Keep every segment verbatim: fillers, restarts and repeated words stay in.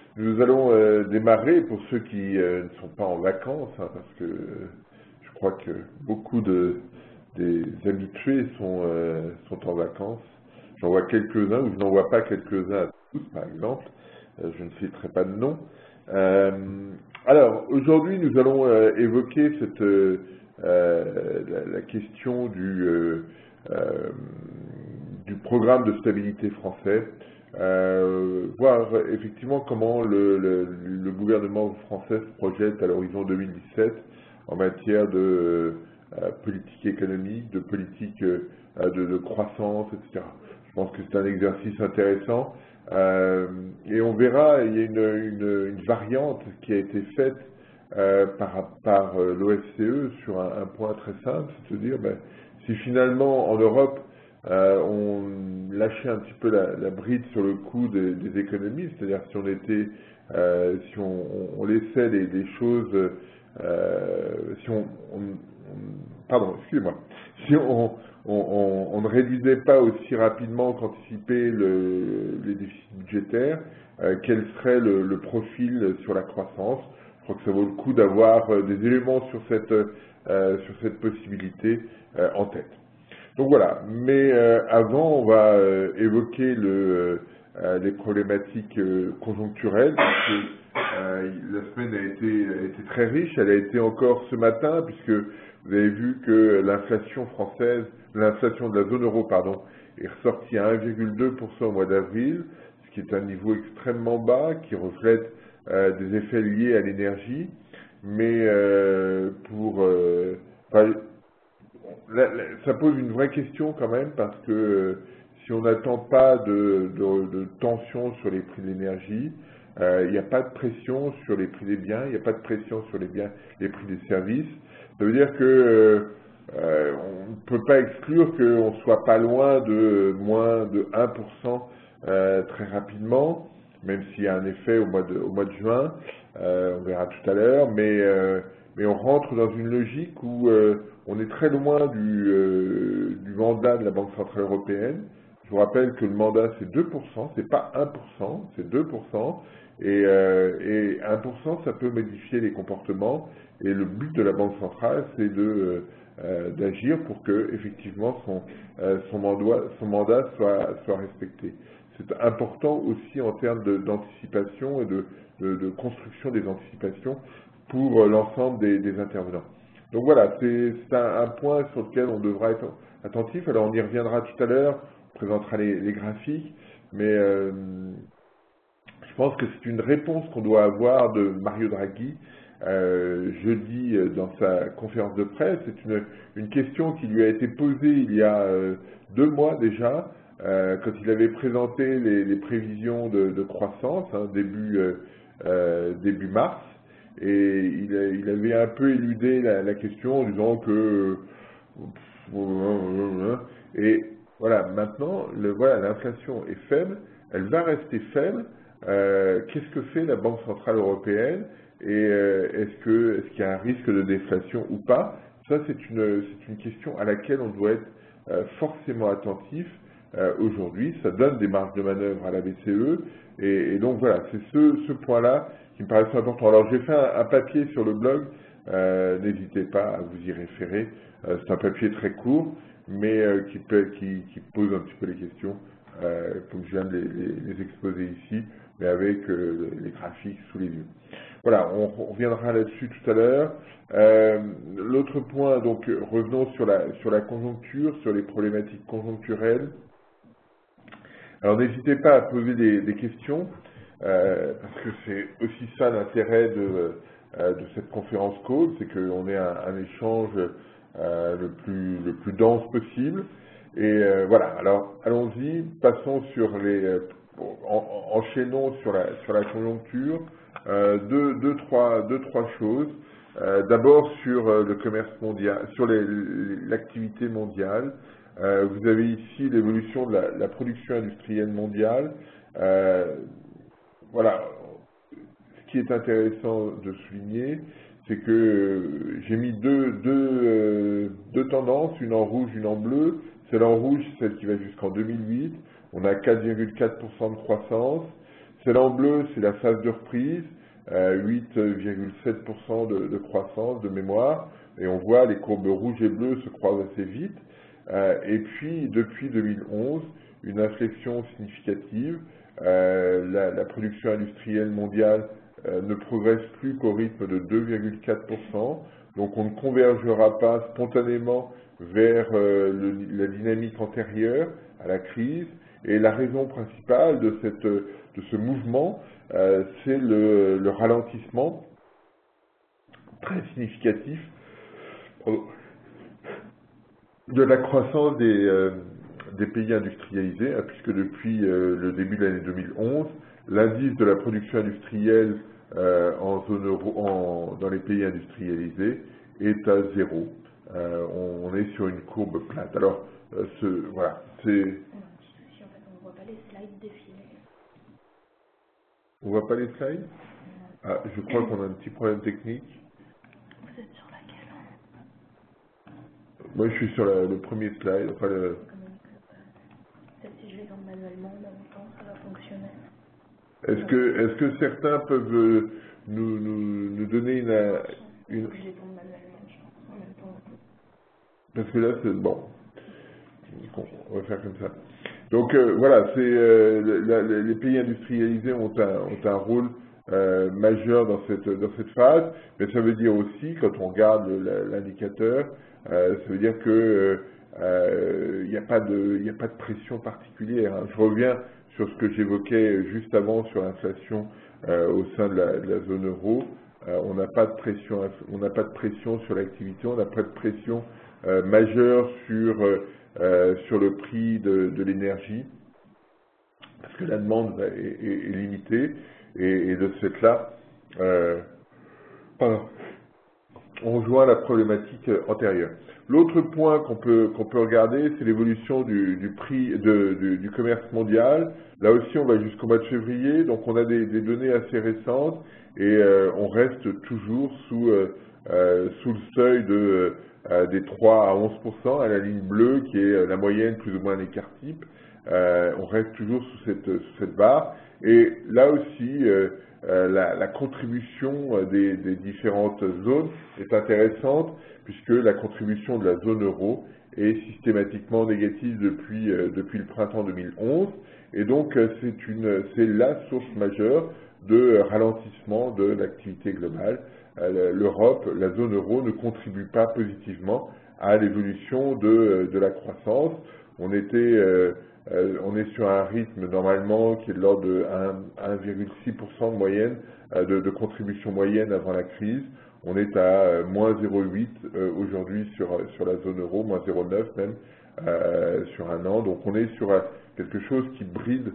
Nous allons euh, démarrer pour ceux qui euh, ne sont pas en vacances, hein, parce que euh, je crois que beaucoup de, des habitués sont, euh, sont en vacances. J'en vois quelques-uns, ou je n'en vois pas quelques-uns à tous, par exemple. Euh, je ne citerai pas de nom. Euh, alors, aujourd'hui, nous allons euh, évoquer cette, euh, la, la question du, euh, euh, du programme de stabilité français. Euh, voir effectivement comment le, le, le gouvernement français se projette à l'horizon deux mille dix-sept en matière de euh, politique économique, de politique euh, de, de croissance, et cetera. Je pense que c'est un exercice intéressant euh, et on verra, il y a une, une, une variante qui a été faite euh, par, par l'O F C E sur un, un point très simple, c'est-à-dire ben, si finalement en Europe Euh, on lâchait un petit peu la, la bride sur le coût des, des économies, c'est-à-dire si on était, euh, si on, on laissait les, les choses, euh, si on, on, on pardon, excusez-moi, si on, on, on ne réduisait pas aussi rapidement qu'anticipé le, les déficits budgétaires, euh, quel serait le, le profil sur la croissance? Je crois que ça vaut le coup d'avoir euh, des éléments sur cette, euh, sur cette possibilité euh, en tête. Donc voilà, mais euh, avant, on va euh, évoquer le, euh, les problématiques euh, conjoncturelles, parce que euh, la semaine a été, a été très riche, elle a été encore ce matin, puisque vous avez vu que l'inflation française, l'inflation de la zone euro, pardon, est ressortie à un virgule deux pour cent au mois d'avril, ce qui est un niveau extrêmement bas, qui reflète euh, des effets liés à l'énergie, mais euh, pour... Euh, enfin, Là, là, ça pose une vraie question quand même, parce que euh, si on n'attend pas de, de, de tension sur les prix de l'énergie, euh, il n'y a pas de pression sur les prix des biens, il n'y a pas de pression sur les biens, les prix des services. Ça veut dire que euh, euh, on ne peut pas exclure qu'on ne soit pas loin de moins de un pour cent euh, très rapidement, même s'il y a un effet au mois de, au mois de juin, euh, on verra tout à l'heure, mais, euh, mais on rentre dans une logique où euh, on est très loin du, euh, du mandat de la Banque Centrale Européenne. Je vous rappelle que le mandat c'est deux pour cent, c'est pas un pour cent, c'est deux pour cent, et, euh, et un pour cent ça peut modifier les comportements, et le but de la Banque Centrale c'est de euh, d'agir pour que effectivement son, euh, son, mandat, son mandat soit, soit respecté. C'est important aussi en termes d'anticipation et de, de, de construction des anticipations pour l'ensemble des, des intervenants. Donc voilà, c'est un, un point sur lequel on devra être attentif. Alors on y reviendra tout à l'heure, on présentera les, les graphiques, mais euh, je pense que c'est une réponse qu'on doit avoir de Mario Draghi euh, jeudi dans sa conférence de presse. C'est une, une question qui lui a été posée il y a euh, deux mois déjà, euh, quand il avait présenté les, les prévisions de, de croissance, hein, début, euh, euh, début mars. Et il, a, il avait un peu éludé la, la question en disant que... Et voilà, maintenant, le, voilà, l'inflation est faible, elle va rester faible. Euh, Qu'est-ce que fait la Banque Centrale Européenne? Et euh, est-ce que, est-ce qu'il y a un risque de déflation ou pas? Ça, c'est une, c'est une question à laquelle on doit être euh, forcément attentif euh, aujourd'hui. Ça donne des marges de manœuvre à la B C E. Et, et donc voilà, c'est ce, ce point-là qui me paraissait important. Alors j'ai fait un, un papier sur le blog, euh, n'hésitez pas à vous y référer. Euh, c'est un papier très court, mais euh, qui, peut, qui, qui pose un petit peu les questions, euh, comme je viens de les, les, les exposer ici, mais avec euh, les graphiques sous les yeux. Voilà, on, on reviendra là-dessus tout à l'heure. Euh, L'autre point, donc revenons sur la, sur la conjoncture, sur les problématiques conjoncturelles. Alors n'hésitez pas à poser des, des questions, euh, parce que c'est aussi ça l'intérêt de, euh, de cette conférence call, c'est qu'on ait un, un échange euh, le, plus, le plus dense possible. Et euh, voilà, alors allons-y, passons sur les... Euh, en, enchaînons sur la, sur la conjoncture. Euh, deux, deux, trois, deux, trois choses. Euh, D'abord sur euh, le commerce mondial, sur l'activité mondiale. Euh, vous avez ici l'évolution de la, la production industrielle mondiale. Euh, voilà, ce qui est intéressant de souligner, c'est que euh, j'ai mis deux, deux, euh, deux tendances, une en rouge, une en bleu. Celle en rouge, celle qui va jusqu'en deux mille huit. On a quatre virgule quatre pour cent de croissance. Celle en bleu, c'est la phase de reprise, euh, huit virgule sept pour cent de, de croissance de mémoire, et on voit les courbes rouges et bleues se croisent assez vite. Euh, et puis, depuis deux mille onze, une inflexion significative. Euh, la, la production industrielle mondiale euh, ne progresse plus qu'au rythme de deux virgule quatre pour cent, donc on ne convergera pas spontanément vers euh, le, la dynamique antérieure à la crise. Et la raison principale de, cette, de ce mouvement, euh, c'est le, le ralentissement très significatif de la croissance des, euh, des pays industrialisés, hein, puisque depuis euh, le début de l'année deux mille onze, l'indice de la production industrielle euh, en zone euro, en, dans les pays industrialisés est à zéro. Euh, on, on est sur une courbe plate. Alors, euh, ce, voilà, c'est... Si en fait on ne voit pas les slides défiler. On voit pas les slides? Ah, je crois qu'on a un petit problème technique. Vous êtes sur laquelle? Moi, je suis sur la, le premier slide. Enfin, le... Peut-être si je les tourne manuellement, en même temps, ça va fonctionner. Est-ce que, est-ce que certains peuvent euh, nous, nous, nous donner une... une... Je les tourne manuellement, je pense, en même temps. Parce que là, c'est... Bon. Bon, on va faire comme ça. Donc, euh, voilà, c'est euh, la, la, les pays industrialisés ont un, ont un rôle euh, majeur dans cette, dans cette phase, mais ça veut dire aussi, quand on regarde l'indicateur, euh, ça veut dire que euh, il n'y a pas de, il n'y a pas de pression particulière, hein. Je reviens sur ce que j'évoquais juste avant sur l'inflation euh, au sein de la, de la zone euro. Euh, on n'a pas de pression, on n'a pas de pression sur l'activité, on n'a pas de pression euh, majeure sur euh, Euh, sur le prix de, de l'énergie, parce que la demande est, est, est limitée, et, et de ce fait-là, euh, on rejoint la problématique antérieure. L'autre point qu'on peut, qu'on peut regarder, c'est l'évolution du, du prix de, du, du commerce mondial. Là aussi, on va jusqu'au mois de février, donc on a des, des données assez récentes, et euh, on reste toujours sous, euh, euh, sous le seuil de... Euh, des trois à onze pour cent à la ligne bleue, qui est la moyenne plus ou moins un écart type. Euh, on reste toujours sous cette, sous cette barre. Et là aussi, euh, euh, la, la contribution des, des différentes zones est intéressante, puisque la contribution de la zone euro est systématiquement négative depuis, euh, depuis le printemps deux mille onze. Et donc, c'est une, c'est la source majeure de ralentissement de l'activité globale. L'Europe, la zone euro, ne contribue pas positivement à l'évolution de, de la croissance. On, était, euh, euh, on est sur un rythme normalement qui est de l'ordre de un virgule six pour cent de moyenne, euh, de, de contribution moyenne avant la crise. On est à euh, moins zéro virgule huit euh, aujourd'hui sur, sur la zone euro, moins zéro virgule neuf même euh, sur un an. Donc on est sur euh, quelque chose qui bride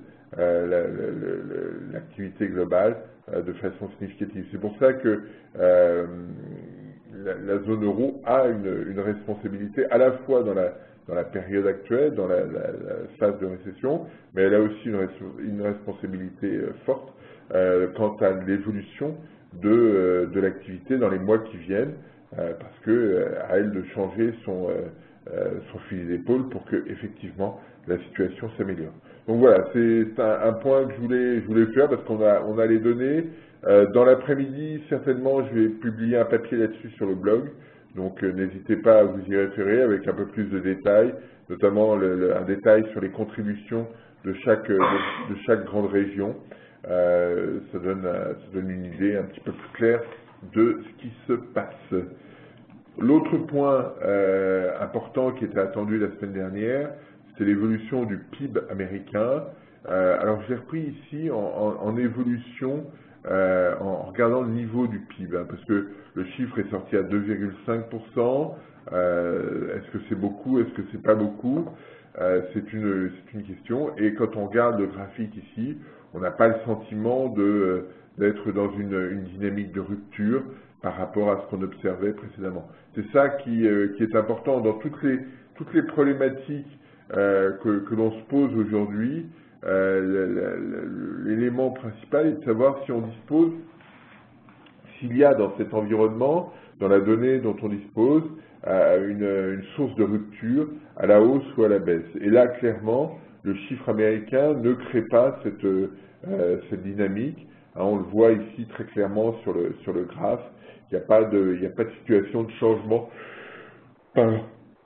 euh, l'activité globale euh, de façon significative. C'est pour ça que euh, la, la zone euro a une, une responsabilité à la fois dans la, dans la période actuelle, dans la, la, la phase de récession, mais elle a aussi une, une responsabilité euh, forte euh, quant à l'évolution de, euh, de l'activité dans les mois qui viennent, euh, parce que euh, à elle de changer son, euh, euh, son fusil d'épaule pour que effectivement la situation s'améliore. Donc voilà, c'est un, un point que je voulais, je voulais faire parce qu'on a, on a les données. Euh, dans l'après-midi, certainement, je vais publier un papier là-dessus sur le blog. Donc euh, n'hésitez pas à vous y référer avec un peu plus de détails, notamment le, le, un détail sur les contributions de chaque, de, de chaque grande région. Euh, ça, donne, ça donne une idée un petit peu plus claire de ce qui se passe. L'autre point euh, important qui était attendu la semaine dernière, c'est l'évolution du P I B américain. Euh, alors je l'ai repris ici en, en, en évolution, euh, en regardant le niveau du P I B, hein, parce que le chiffre est sorti à deux virgule cinq pour cent. Euh, est-ce que c'est beaucoup, est-ce que c'est pas beaucoup? euh, C'est une, c'est une question. Et quand on regarde le graphique ici, on n'a pas le sentiment de, d'être dans une, une dynamique de rupture par rapport à ce qu'on observait précédemment. C'est ça qui, euh, qui est important dans toutes les, toutes les problématiques euh, que, que l'on se pose aujourd'hui. Euh, L'élément principal est de savoir si on dispose, s'il y a dans cet environnement, dans la donnée dont on dispose, euh, une, une source de rupture à la hausse ou à la baisse. Et là, clairement, le chiffre américain ne crée pas cette, euh, euh, cette dynamique. Hein, on le voit ici très clairement sur le, sur le graphe. Il n'y a pas de, il n'y a pas de situation de changement. Pardon.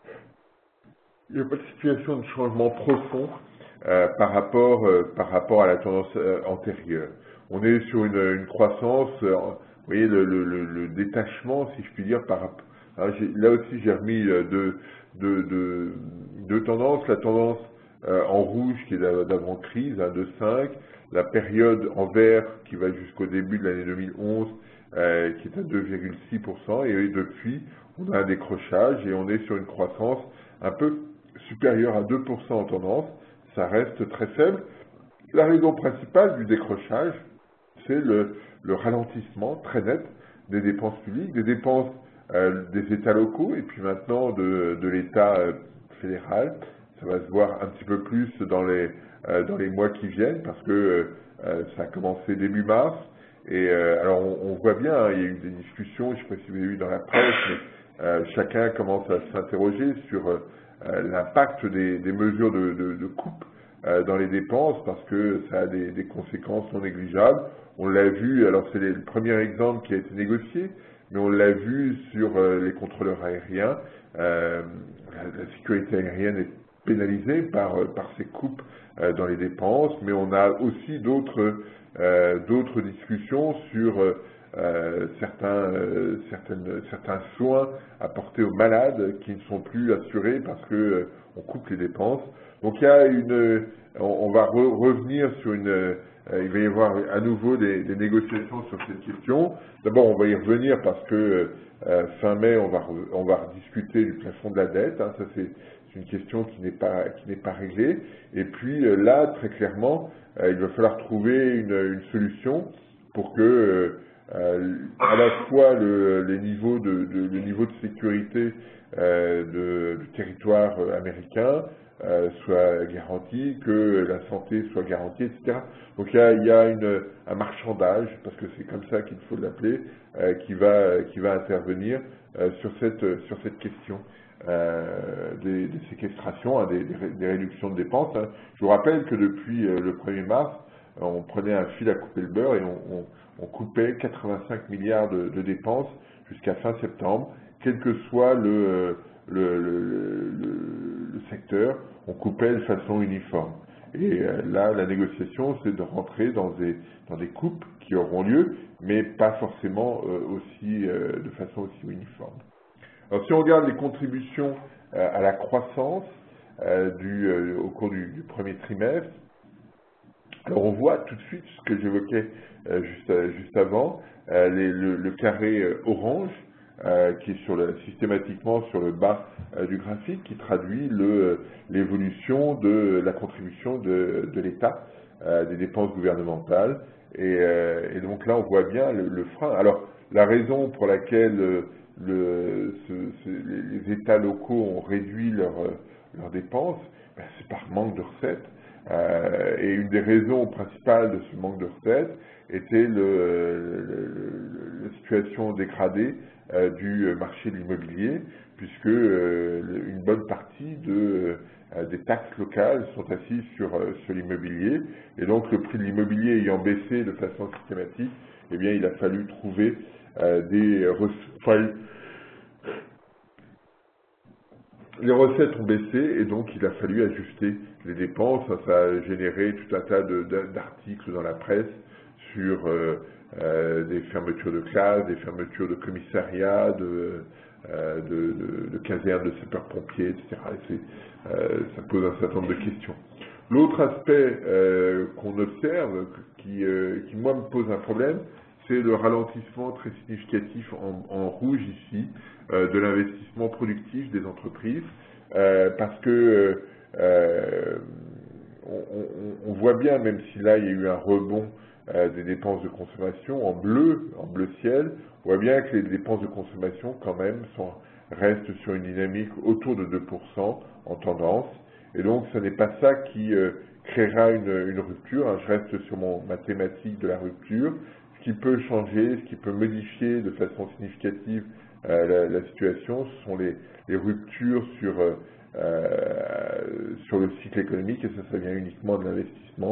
Il n'y a pas de situation de changement profond euh, par rapport, euh, par rapport à la tendance euh, antérieure. On est sur une, une croissance, euh, vous voyez le, le, le, le détachement, si je puis dire, par rapport. Hein, là aussi, j'ai remis euh, deux, deux, deux, deux tendances. La tendance euh, en rouge qui est d'avant-crise, hein, de cinq, la période en vert qui va jusqu'au début de l'année deux mille onze, euh, qui est à deux virgule six pour cent, et depuis, on a un décrochage et on est sur une croissance un peu supérieure à deux pour cent en tendance. Ça reste très faible. La raison principale du décrochage, c'est le, le ralentissement très net des dépenses publiques, des dépenses euh, des États locaux et puis maintenant de, de l'État euh, fédéral. Ça va se voir un petit peu plus dans les, euh, dans les mois qui viennent parce que euh, ça a commencé début mars. Et euh, alors on, on voit bien, hein, il y a eu des discussions, je ne sais pas si vous avez vu dans la presse, mais euh, chacun commence à s'interroger sur euh, l'impact des, des mesures de, de, de coupe euh, dans les dépenses parce que ça a des, des conséquences non négligeables. On l'a vu, alors c'est le premier exemple qui a été négocié, mais on l'a vu sur euh, les contrôleurs aériens. Euh, la, la sécurité aérienne est pénalisée par, par ces coupes euh, dans les dépenses, mais on a aussi d'autres euh, d'autres discussions sur euh, certains, euh, certaines, certains soins apportés aux malades qui ne sont plus assurés parce que euh, on coupe les dépenses. Donc il y a une, on, on va re, revenir sur une, euh, il va y avoir à nouveau des, des négociations sur cette question. D'abord on va y revenir parce que euh, fin mai on va, on va rediscuter du plafond de la dette, hein, ça c'est une question qui n'est pas, qui n'est pas réglée. Et puis euh, là, très clairement, euh, il va falloir trouver une, une solution pour que euh, euh, à la fois le, les niveaux de, de, le niveau de sécurité euh, de, du territoire américain euh, soit garanti, que la santé soit garantie, et cetera. Donc il y a, il y a une, un marchandage, parce que c'est comme ça qu'il faut l'appeler, euh, qui va, qui va intervenir euh, sur cette, sur cette question. Euh, des, des séquestrations, hein, des, des, des réductions de dépenses. Hein. Je vous rappelle que depuis euh, le premier mars, on prenait un fil à couper le beurre et on, on, on coupait quatre-vingt-cinq milliards de, de dépenses jusqu'à fin septembre, quel que soit le, le, le, le, le secteur, on coupait de façon uniforme. Et euh, là, la négociation, c'est de rentrer dans des, dans des coupes qui auront lieu, mais pas forcément euh, aussi, euh, de façon aussi uniforme. Alors, si on regarde les contributions euh, à la croissance euh, du, euh, au cours du, du premier trimestre, alors on voit tout de suite ce que j'évoquais euh, juste, euh, juste avant, euh, les, le, le carré euh, orange euh, qui est sur le, systématiquement sur le bas euh, du graphique, qui traduit l'évolution de la contribution de, de l'État, euh, des dépenses gouvernementales. Et, euh, et donc là, on voit bien le, le frein. Alors, la raison pour laquelle euh, Le, ce, ce, les États locaux ont réduit leurs leurs dépenses, ben c'est par manque de recettes. Euh, et une des raisons principales de ce manque de recettes était le, le, le, la situation dégradée euh, du marché de l'immobilier, puisque euh, une bonne partie de, euh, des taxes locales sont assises sur, euh, sur l'immobilier. Et donc le prix de l'immobilier ayant baissé de façon systématique, eh bien il a fallu trouver euh, des recettes. Les recettes ont baissé et donc il a fallu ajuster les dépenses. Ça a généré tout un tas d'articles dans la presse sur euh, euh, des fermetures de classes, des fermetures de commissariats, de, euh, de, de, de casernes de sapeurs-pompiers, et cetera. Et euh, ça pose un certain nombre de questions. L'autre aspect euh, qu'on observe, qui, euh, qui moi me pose un problème, c'est le ralentissement très significatif en, en rouge ici euh, de l'investissement productif des entreprises, euh, parce que euh, on, on, on voit bien, même si là il y a eu un rebond euh, des dépenses de consommation en bleu, en bleu ciel, on voit bien que les dépenses de consommation quand même sont, restent sur une dynamique autour de deux pour cent en tendance, et donc ce n'est pas ça qui euh, créera une, une rupture. Hein. Je reste sur mon, ma thématique de la rupture. Ce qui peut changer, ce qui peut modifier de façon significative euh, la, la situation, ce sont les, les ruptures sur, euh, sur le cycle économique, et ça, ça vient uniquement de l'investissement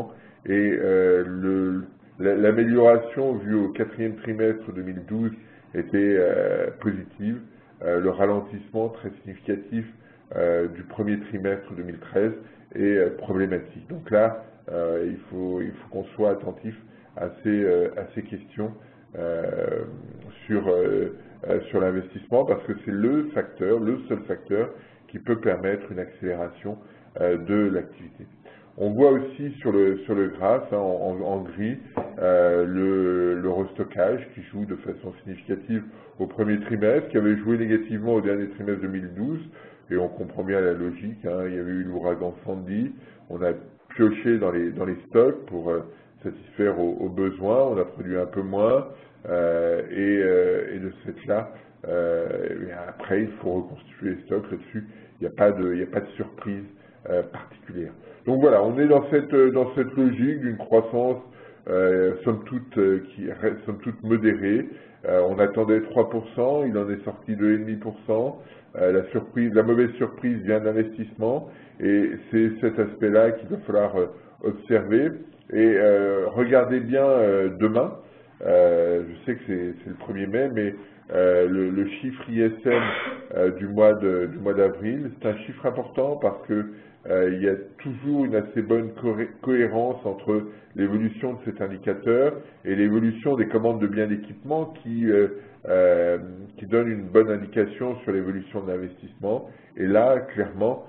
et euh, le, l'amélioration vue au quatrième trimestre deux mille douze était euh, positive. Euh, le ralentissement très significatif euh, du premier trimestre deux mille treize est euh, problématique. Donc là, euh, il faut, il faut qu'on soit attentif à ces, euh, à ces questions euh, sur, euh, euh, sur l'investissement, parce que c'est le facteur, le seul facteur qui peut permettre une accélération euh, de l'activité. On voit aussi sur le, sur le graphe, hein, en, en gris, euh, le, le restockage qui joue de façon significative au premier trimestre, qui avait joué négativement au dernier trimestre deux mille douze, et on comprend bien la logique, hein, il y avait eu l'ouragan Sandy, on a pioché dans les, dans les stocks pour euh, satisfaire aux, aux besoins, on a produit un peu moins, euh, et, euh, et de ce fait-là, euh, après il faut reconstituer les stocks là-dessus, il n'y a pas de, il n'y a pas de surprise euh, particulière. Donc voilà, on est dans cette, dans cette logique d'une croissance euh, somme toute, euh, qui reste somme toute modérée. Euh, on attendait trois pour cent, il en est sorti deux virgule cinq pour cent. Euh, la surprise, la mauvaise surprise vient d'investissement, et c'est cet aspect-là qu'il va falloir euh, observer. Et euh, regardez bien euh, demain, euh, je sais que c'est le premier mai, mais euh, le, le chiffre I S M euh, du mois de, du mois d'avril, c'est un chiffre important parce que euh, il y a toujours une assez bonne cohérence entre l'évolution de cet indicateur et l'évolution des commandes de biens d'équipement qui, euh, euh, qui donne une bonne indication sur l'évolution de l'investissement. Et là, clairement,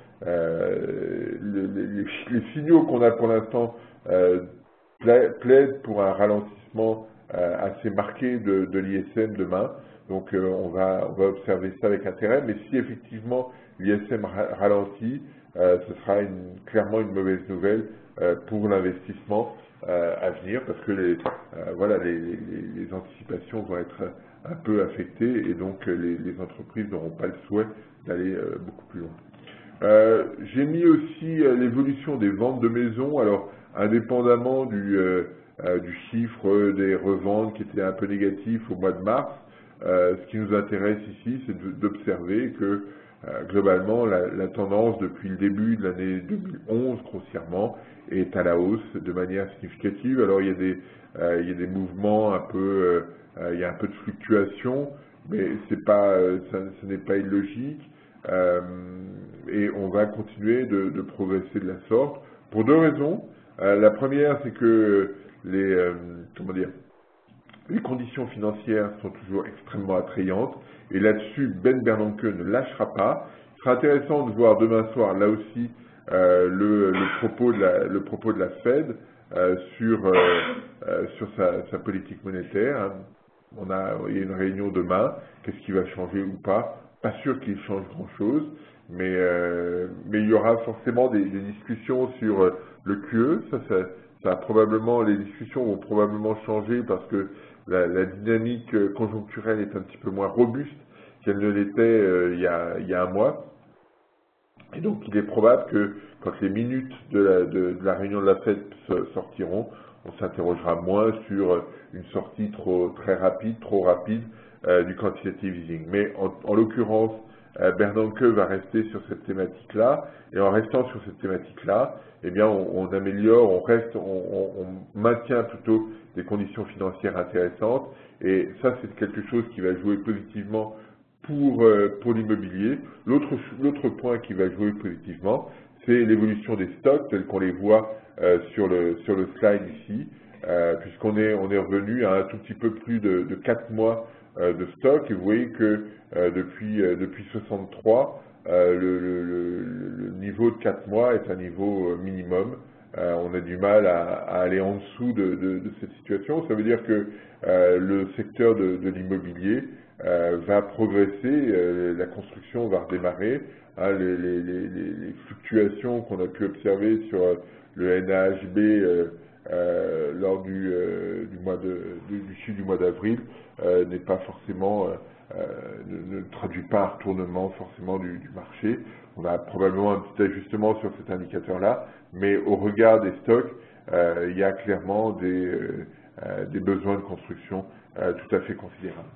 euh, le, les, les signaux qu'on a pour l'instant euh, plaident pour un ralentissement euh, assez marqué de, de l'I S M demain. Donc euh, on, va, on va observer ça avec intérêt, mais si effectivement l'I S M ralentit, euh, ce sera une, clairement une mauvaise nouvelle euh, pour l'investissement euh, à venir, parce que les, euh, voilà, les, les, les anticipations vont être un peu affectées, et donc les, les entreprises n'auront pas le souhait d'aller euh, beaucoup plus loin. Euh, J'ai mis aussi euh, l'évolution des ventes de maisons, alors indépendamment du, euh, euh, du chiffre des reventes qui était un peu négatif au mois de mars. Euh, ce qui nous intéresse ici, c'est d'observer que euh, globalement, la, la tendance depuis le début de l'année deux mille onze, grossièrement, est à la hausse de manière significative. Alors il y a des, euh, il y a des mouvements un peu, euh, il y a un peu de fluctuation, mais c'est pas, ça, ce n'est pas illogique. Euh, et on va continuer de, de progresser de la sorte pour deux raisons. Euh, la première, c'est que les, euh, comment dire, les conditions financières sont toujours extrêmement attrayantes, et là-dessus, Ben Bernanke ne lâchera pas. Il sera intéressant de voir demain soir, là aussi, euh, le, le, propos de la, le propos de la Fed euh, sur, euh, euh, sur sa, sa politique monétaire. On a, il y a une réunion demain, qu'est-ce qui va changer ou pas? Pas sûr qu'il change grand-chose, mais, euh, mais il y aura forcément des, des discussions sur euh, le Q E. Ça, ça, ça a probablement, les discussions vont probablement changer parce que la, la dynamique conjoncturelle est un petit peu moins robuste qu'elle ne l'était euh, il, y a, il y a un mois. Et donc, il est probable que quand les minutes de la, de, de la réunion de la Fed sortiront, on s'interrogera moins sur une sortie trop très rapide, trop rapide euh, du quantitative easing. Mais en, en l'occurrence, euh, Bernanke va rester sur cette thématique-là, et en restant sur cette thématique-là, eh bien, on, on améliore, on reste, on, on, on maintient plutôt des conditions financières intéressantes, et ça, c'est quelque chose qui va jouer positivement pour, euh, pour l'immobilier. L'autre point qui va jouer positivement, c'est l'évolution des stocks tels qu'on les voit euh, sur, le, sur le slide ici, euh, puisqu'on est, on est revenu à un tout petit peu plus de, de quatre mois euh, de stock, et vous voyez que euh, depuis, euh, depuis soixante-trois, euh, le, le, le, le niveau de quatre mois est un niveau minimum. Euh, on a du mal à, à aller en dessous de, de, de cette situation. Ça veut dire que euh, le secteur de, de l'immobilier euh, va progresser, euh, la construction va redémarrer. Hein, les, les, les, les fluctuations qu'on a pu observer sur le N A H B euh, euh, lors du, euh, du mois de, du, du chiffre du mois d'avril euh, n'est pas forcément, euh, ne, ne traduit pas un retournement forcément du, du marché. On a probablement un petit ajustement sur cet indicateur-là, mais au regard des stocks, euh, il y a clairement des, euh, des besoins de construction euh, tout à fait considérables.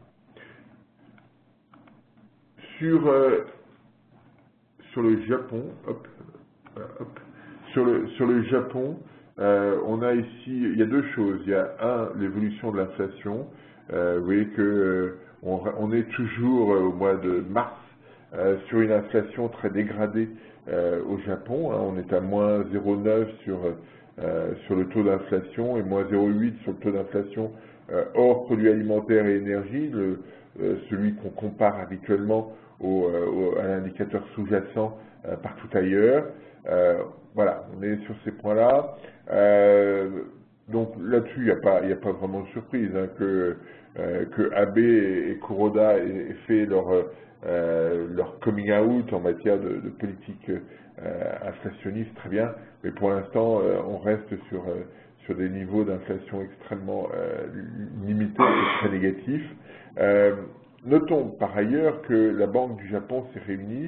Sur, euh, sur le Japon, hop, hop, sur le, sur le Japon, euh, on a ici, il y a deux choses. Il y a un, l'évolution de l'inflation. Euh, vous voyez que euh, on, on est toujours euh, au mois de mars euh, sur une inflation très dégradée euh, au Japon. Hein. On est à moins zéro virgule neuf sur, euh, sur le taux d'inflation et moins zéro virgule huit sur le taux d'inflation euh, hors produits alimentaires et énergie, le, euh, celui qu'on compare habituellement au, euh, au, à l'indicateur sous-jacent euh, partout ailleurs. Euh, voilà, on est sur ces points-là. Euh, donc là-dessus, il n'y a pas, il n'y a pas vraiment de surprise hein, que, euh, que Abe et, et Kuroda aient, aient fait leur, euh, leur coming out en matière de, de politique euh, inflationniste, très bien. Mais pour l'instant, euh, on reste sur, euh, sur des niveaux d'inflation extrêmement euh, limités et très négatifs. Euh, notons par ailleurs que la Banque du Japon s'est réunie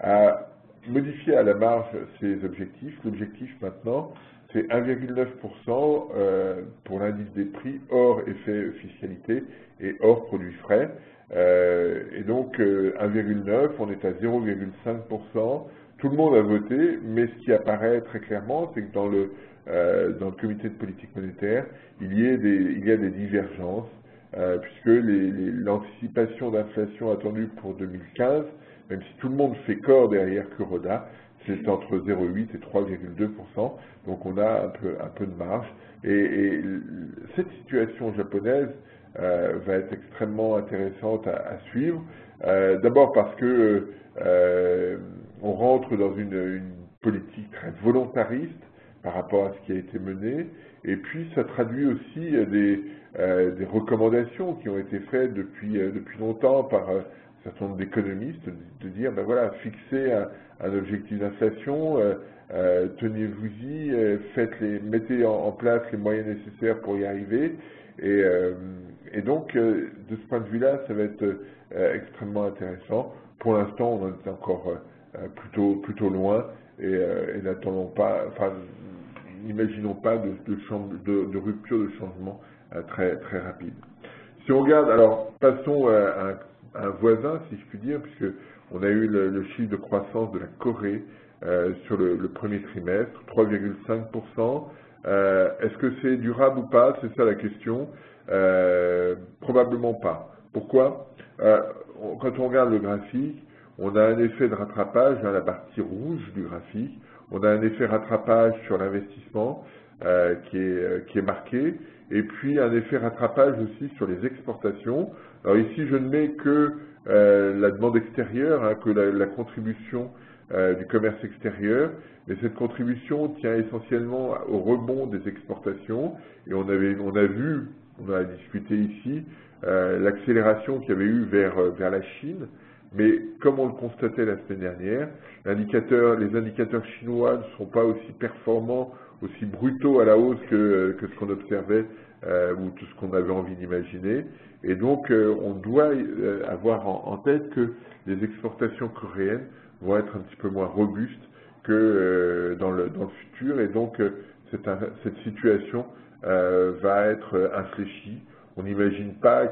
à modifier à la marge ses objectifs. L'objectif maintenant, c'est un virgule neuf pour cent euh, pour l'indice des prix hors effet fiscalité et hors produits frais. Euh, et donc euh, un virgule neuf, on est à zéro virgule cinq pour cent. Tout le monde a voté, mais ce qui apparaît très clairement, c'est que dans le, euh, dans le comité de politique monétaire, il y a des, il y a des divergences, euh, puisque l'anticipation d'inflation attendue pour deux mille quinze, même si tout le monde fait corps derrière Kuroda, c'est entre zéro virgule huit et trois virgule deux pour cent, donc on a un peu, un peu de marge. Et, et cette situation japonaise euh, va être extrêmement intéressante à, à suivre, euh, d'abord parce que euh, on rentre dans une, une politique très volontariste par rapport à ce qui a été mené, et puis ça traduit aussi des, euh, des recommandations qui ont été faites depuis, euh, depuis longtemps par euh, un certain nombre d'économistes, de, de dire, ben voilà, fixez un, un objectif d'inflation, euh, euh, tenez-vous-y, euh, faites les, mettez en, en place les moyens nécessaires pour y arriver, et, euh, et donc euh, de ce point de vue-là, ça va être euh, extrêmement intéressant. Pour l'instant, on en est encore euh, plutôt, plutôt loin, et, euh, et n'attendons pas, enfin, n'imaginons pas de, de, de, de rupture de changement euh, très, très rapide. Si on regarde, alors passons à un, à un voisin, si je puis dire, puisque on a eu le, le chiffre de croissance de la Corée euh, sur le, le premier trimestre, trois virgule cinq pour cent. Euh, Est-ce que c'est durable ou pas? C'est ça la question. Euh, probablement pas. Pourquoi? euh, on, Quand on regarde le graphique, on a un effet de rattrapage dans la partie rouge du graphique. On a un effet rattrapage sur l'investissement euh, qui, euh, qui est marqué, et puis un effet rattrapage aussi sur les exportations. Alors ici, je ne mets que euh, la demande extérieure, hein, que la, la contribution euh, du commerce extérieur, mais cette contribution tient essentiellement au rebond des exportations, et on, avait, on a vu, on a discuté ici, euh, l'accélération qu'il y avait eu vers, vers la Chine. Mais comme on le constatait la semaine dernière, l'indicateur, les indicateurs chinois ne sont pas aussi performants, aussi brutaux à la hausse que, que ce qu'on observait euh, ou tout ce qu'on avait envie d'imaginer. Et donc, euh, on doit euh, avoir en, en tête que les exportations coréennes vont être un petit peu moins robustes que euh, dans, le, dans le futur. Et donc, euh, cette, cette situation euh, va être infléchie. On n'imagine pas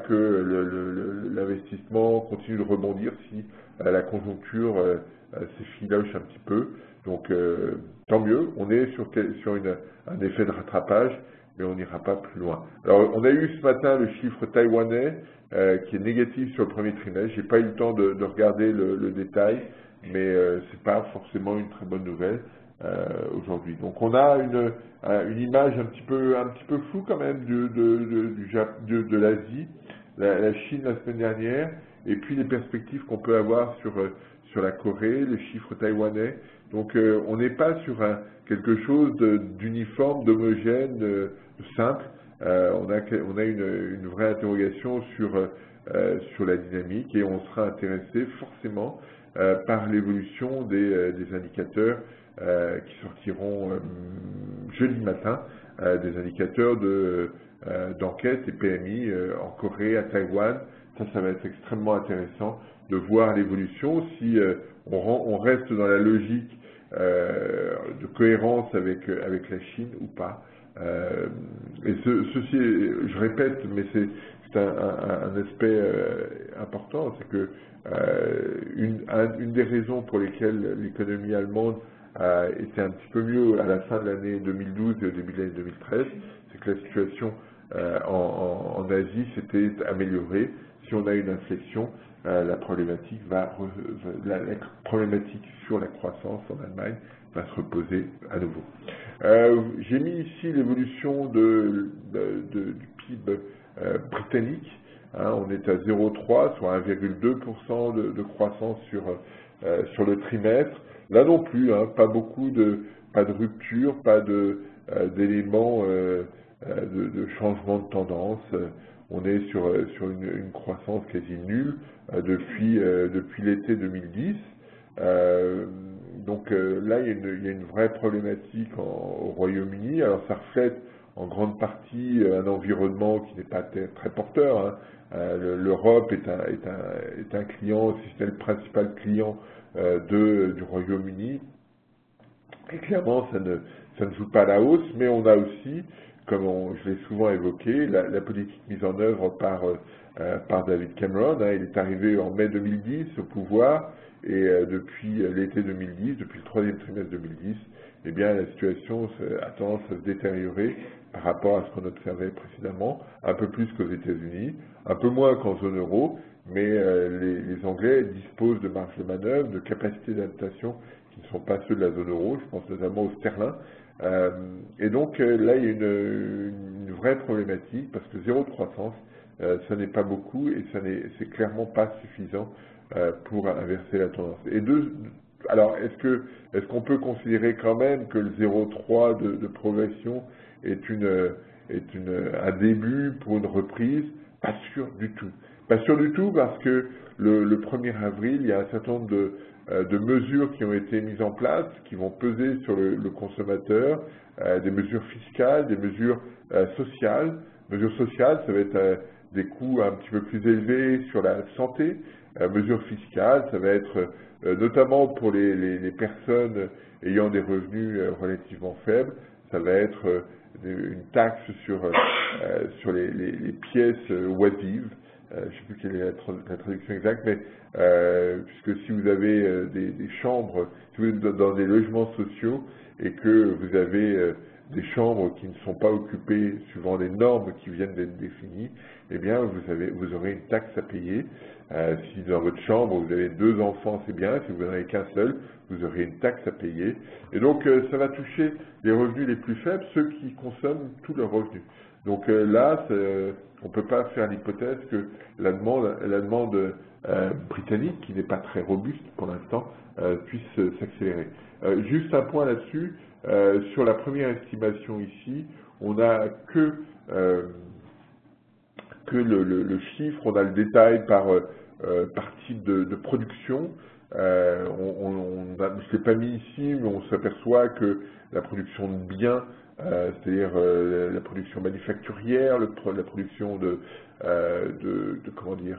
que l'investissement continue de rebondir si euh, la conjoncture euh, s'effiloche un petit peu. Donc, euh, tant mieux, on est sur, sur une, un effet de rattrapage, mais on n'ira pas plus loin. Alors, on a eu ce matin le chiffre taïwanais euh, qui est négatif sur le premier trimestre. J'ai pas eu le temps de, de regarder le, le détail, mais euh, c'est pas forcément une très bonne nouvelle. Euh, aujourd'hui. Donc on a une, une image un petit peu, un petit peu floue quand même de, de, de, du Jap- de, de l'Asie, la, la Chine la semaine dernière, et puis les perspectives qu'on peut avoir sur, sur la Corée, les chiffres taïwanais. Donc euh, on n'est pas sur un, quelque chose d'uniforme, d'homogène, de, de simple. Euh, on a, on a une, une vraie interrogation sur, euh, sur la dynamique, et on sera intéressé forcément euh, par l'évolution des, euh, des indicateurs Euh, qui sortiront euh, jeudi matin, euh, des indicateurs de, euh, d'enquête et P M I euh, en Corée, à Taïwan. Ça, ça va être extrêmement intéressant de voir l'évolution, si euh, on, rend, on reste dans la logique euh, de cohérence avec, avec la Chine ou pas. Euh, et ce, ceci, je répète, mais c'est un, un, un aspect euh, important, c'est que euh, une, un, une des raisons pour lesquelles l'économie allemande euh, était un petit peu mieux à la fin de l'année deux mille douze et au début de l'année deux mille treize, c'est que la situation euh, en, en, en Asie s'était améliorée. Si on a une inflexion, euh, la problématique va, re, la, la problématique sur la croissance en Allemagne va se reposer à nouveau. Euh, J'ai mis ici l'évolution de, de, de, du P I B euh, britannique. Hein, on est à zéro virgule trois, soit un virgule deux pour cent de, de croissance sur, euh, sur le trimestre. Là non plus, hein, pas beaucoup de, pas de rupture, pas de, euh, d'éléments euh, de, de changement de tendance. On est sur, sur une, une croissance quasi nulle euh, depuis, euh, depuis l'été deux mille dix. Euh, donc euh, là, il y, a une, il y a une vraie problématique en, au Royaume-Uni. Alors ça reflète en grande partie un environnement qui n'est pas très porteur. Hein. Euh, L'Europe est un, est, un, est un client, si c'est le principal client euh, de, du Royaume-Uni. Et clairement, ça ne, ça ne joue pas à la hausse, mais on a aussi, comme on, je l'ai souvent évoqué, la, la politique mise en œuvre par, euh, par David Cameron. Hein. Il est arrivé en mai deux mille dix au pouvoir, et euh, depuis l'été deux mille dix, depuis le troisième trimestre deux mille dix, eh bien, la situation a tendance à se détériorer par rapport à ce qu'on observait précédemment, un peu plus qu'aux États-Unis, un peu moins qu'en zone euro, mais euh, les, les Anglais disposent de marge de manœuvre, de capacités d'adaptation qui ne sont pas ceux de la zone euro, je pense notamment au sterling. Euh, et donc euh, là, il y a une, une vraie problématique, parce que zéro de croissance, euh, ça n'est pas beaucoup, et ça n'est, c'est clairement pas suffisant euh, pour inverser la tendance. Et deux, alors, est-ce que est-ce qu'on peut considérer quand même que le zéro virgule trois de, de progression est, une, est une, un début pour une reprise? Pas sûr du tout. Pas sûr du tout parce que le, le premier avril, il y a un certain nombre de, de mesures qui ont été mises en place, qui vont peser sur le, le consommateur, euh, des mesures fiscales, des mesures euh, sociales. Mesures sociales, ça va être euh, des coûts un petit peu plus élevés sur la santé. Euh, mesures fiscales, ça va être euh, notamment pour les, les, les personnes ayant des revenus euh, relativement faibles, ça va être euh, une taxe sur, euh, sur les, les, les pièces euh, oisives. Euh, je ne sais plus quelle est la, tra la traduction exacte, mais euh, puisque si vous avez euh, des, des chambres, si vous êtes dans des logements sociaux et que vous avez euh, des chambres qui ne sont pas occupées suivant les normes qui viennent d'être définies, eh bien vous, avez, vous aurez une taxe à payer. Euh, si dans votre chambre vous avez deux enfants, c'est bien. Si vous n'en avez qu'un seul, vous aurez une taxe à payer. Et donc euh, ça va toucher les revenus les plus faibles, ceux qui consomment tous leurs revenus. Donc euh, là, on ne peut pas faire l'hypothèse que la demande, la demande euh, britannique, qui n'est pas très robuste pour l'instant, euh, puisse euh, s'accélérer. Euh, juste un point là-dessus, euh, sur la première estimation ici, on n'a que, euh, que le, le, le chiffre, on a le détail par, euh, par type de, de production. Euh, on, on a, je ne l'ai pas mis ici, mais on s'aperçoit que la production de biens, Euh, c'est-à-dire euh, la production manufacturière, le, la production de, euh, de, de comment dire,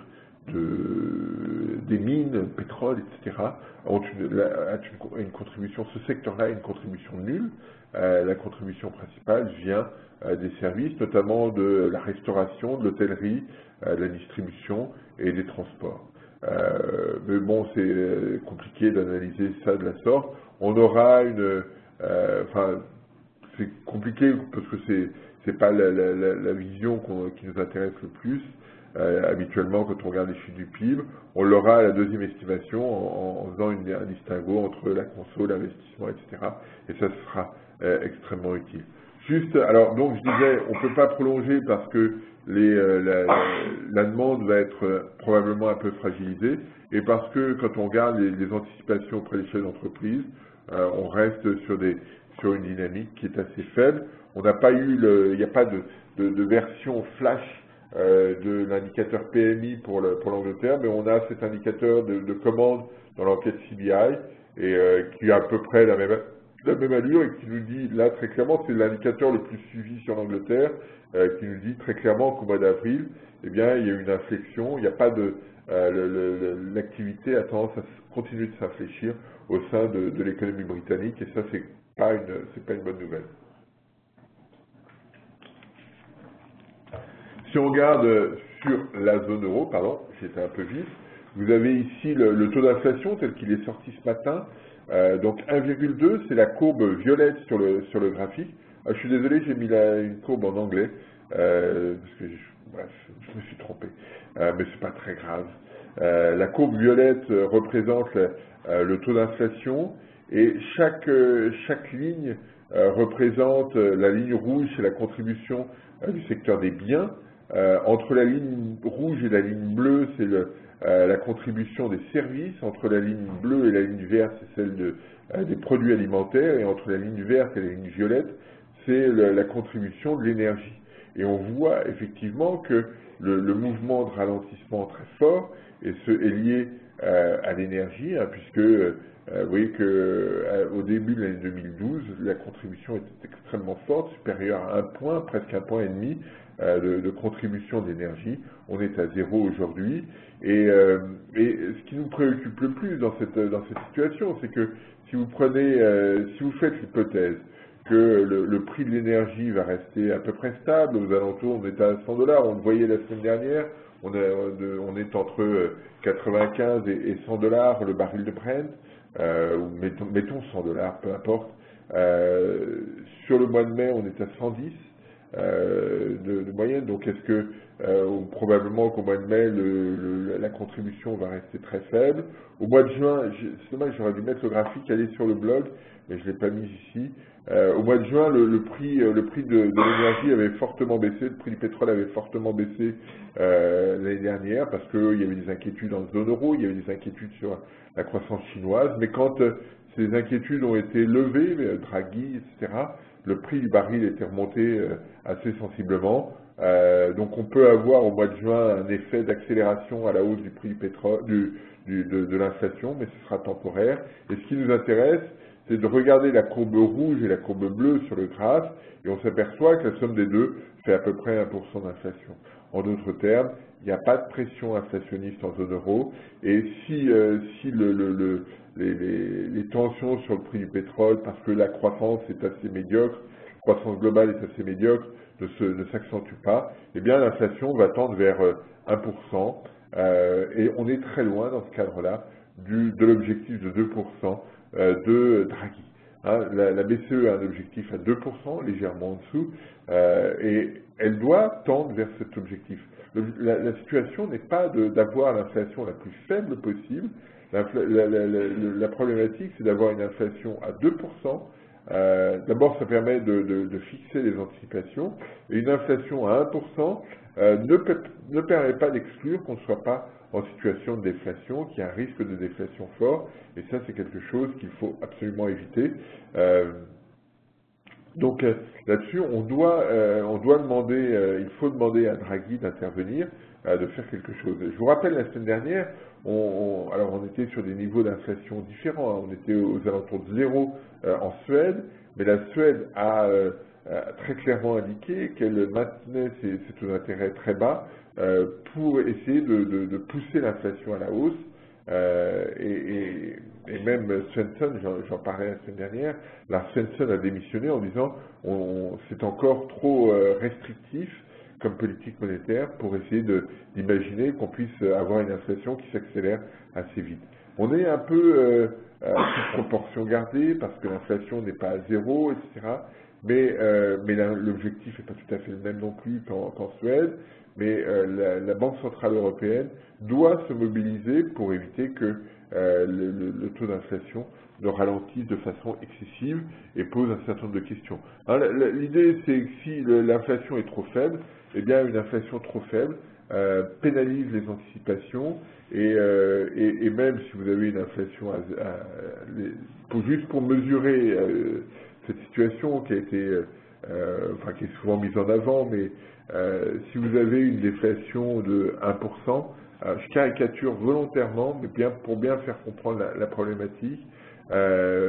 de, des mines, pétrole, et cetera, ont une, la, a une, une contribution. Ce secteur-là a une contribution nulle. Euh, la contribution principale vient euh, des services, notamment de la restauration, de l'hôtellerie, euh, de la distribution et des transports. Euh, mais bon, c'est compliqué d'analyser ça de la sorte. On aura une, euh, enfin. C'est compliqué parce que c'est c'est pas la, la, la vision qu'on, qui nous intéresse le plus. Euh, habituellement, quand on regarde les chiffres du P I B, on l'aura à la deuxième estimation en, en faisant une, un distinguo entre la conso, l'investissement, et cetera. Et ça sera euh, extrêmement utile. Juste, alors donc je disais, on ne peut pas prolonger parce que les, euh, la, la demande va être euh, probablement un peu fragilisée et parce que quand on regarde les, les anticipations auprès des chefs d'entreprise, euh, on reste sur des sur une dynamique qui est assez faible. On n'a pas eu le, il n'y a pas de, de, de version flash euh, de l'indicateur P M I pour le, pour l'Angleterre, mais on a cet indicateur de, de commande dans l'enquête C B I et euh, qui a à peu près la même, la même allure et qui nous dit là très clairement, c'est l'indicateur le plus suivi sur l'Angleterre, euh, qui nous dit très clairement qu'au mois d'avril, eh bien, il y a eu une inflexion, il n'y a pas de, euh, l'activité a tendance à continuer de s'infléchir au sein de, de l'économie britannique et ça c'est pas une, c'est pas une bonne nouvelle. Si on regarde sur la zone euro, pardon, j'étais un peu vif, vous avez ici le, le taux d'inflation tel qu'il est sorti ce matin. Euh, donc un virgule deux, c'est la courbe violette sur le, sur le graphique. Ah, je suis désolé, j'ai mis la, une courbe en anglais, euh, parce que je, bref, je me suis trompé, euh, mais c'est pas très grave. Euh, la courbe violette euh, représente le, euh, le taux d'inflation, et chaque, euh, chaque ligne euh, représente euh, la ligne rouge, c'est la contribution euh, du secteur des biens. Euh, entre la ligne rouge et la ligne bleue, c'est le, euh, la contribution des services. Entre la ligne bleue et la ligne verte, c'est celle de, euh, des produits alimentaires. Et entre la ligne verte et la ligne violette, c'est la contribution de l'énergie. Et on voit effectivement que le, le mouvement de ralentissement très fort est, ce, est lié euh, à l'énergie, hein, puisque euh, vous voyez qu'au euh, début de l'année deux mille douze, la contribution était extrêmement forte, supérieure à un point, presque un point et demi euh, de, de contribution d'énergie. On est à zéro aujourd'hui. Et, euh, et ce qui nous préoccupe le plus dans cette, dans cette situation, c'est que si vous prenez, euh, si vous faites l'hypothèse que le, le prix de l'énergie va rester à peu près stable, aux alentours, on est à cent dollars, on le voyait la semaine dernière, on, a, on est entre quatre-vingt-quinze et cent dollars le baril de Brent, euh, ou mettons, mettons cent dollars, peu importe. Euh, sur le mois de mai, on est à cent dix euh, de, de moyenne, donc est-ce que euh, probablement qu'au mois de mai, le, le, la contribution va rester très faible. Au mois de juin, c'est dommage, j'aurais dû mettre le graphique, aller sur le blog, mais je ne l'ai pas mis ici. Euh, au mois de juin, le, le prix, le prix de, de l'énergie avait fortement baissé, le prix du pétrole avait fortement baissé euh, l'année dernière parce qu'il y avait des inquiétudes en zone euro, il y avait des inquiétudes sur la croissance chinoise, mais quand euh, ces inquiétudes ont été levées, euh, Draghi, et cetera, le prix du baril était remonté euh, assez sensiblement. Euh, donc on peut avoir au mois de juin un effet d'accélération à la hausse du prix du pétrole, du, du, de, de l'inflation, mais ce sera temporaire. Et ce qui nous intéresse, c'est de regarder la courbe rouge et la courbe bleue sur le graphe, et on s'aperçoit que la somme des deux fait à peu près un pour cent d'inflation. En d'autres termes, il n'y a pas de pression inflationniste en zone euro, et si, euh, si le, le, le, les, les, les tensions sur le prix du pétrole, parce que la croissance est assez médiocre, la croissance globale est assez médiocre, ne, se, ne s'accentue pas, eh bien l'inflation va tendre vers un pour cent, euh, et on est très loin dans ce cadre-là du, de l'objectif de deux pour cent de Draghi. Hein, la, la B C E a un objectif à deux pour cent, légèrement en dessous, euh, et elle doit tendre vers cet objectif. Le, la, la situation n'est pas d'avoir l'inflation la plus faible possible. La, la, la, la problématique, c'est d'avoir une inflation à deux pour cent. Euh, D'abord, ça permet de, de, de fixer les anticipations, et une inflation à un pour cent euh, ne, peut, ne permet pas d'exclure qu'on ne soit pas en situation de déflation, qu'il y a un risque de déflation fort, et ça c'est quelque chose qu'il faut absolument éviter. Euh, donc euh, là-dessus, on doit, euh, on doit demander, euh, il faut demander à Draghi d'intervenir, euh, de faire quelque chose. Je vous rappelle, la semaine dernière, on, on, alors on était sur des niveaux d'inflation différents, hein, on était aux alentours de zéro euh, en Suède, mais la Suède a euh, très clairement indiqué qu'elle maintenait ses, ses taux d'intérêt très bas euh, pour essayer de, de, de pousser l'inflation à la hausse. Euh, et, et, et même Svensson, j'en parlais la semaine dernière, la Svensson a démissionné en disant on, on, c'est encore trop euh, restrictif comme politique monétaire pour essayer d'imaginer qu'on puisse avoir une inflation qui s'accélère assez vite. On est un peu euh, à toute proportion gardée parce que l'inflation n'est pas à zéro, et cetera. Mais, euh, mais l'objectif n'est pas tout à fait le même non plus qu'en qu'en Suède. Mais euh, la, la Banque Centrale Européenne doit se mobiliser pour éviter que euh, le, le, le taux d'inflation ne ralentisse de façon excessive et pose un certain nombre de questions. L'idée, c'est que si l'inflation est trop faible, eh bien une inflation trop faible euh, pénalise les anticipations et, euh, et, et même si vous avez une inflation, à, à, les, pour, juste pour mesurer euh, cette situation qui a été, euh, enfin qui est souvent mise en avant, mais euh, si vous avez une déflation de un pour cent, euh, je caricature volontairement, mais bien pour bien faire comprendre la, la problématique. Euh,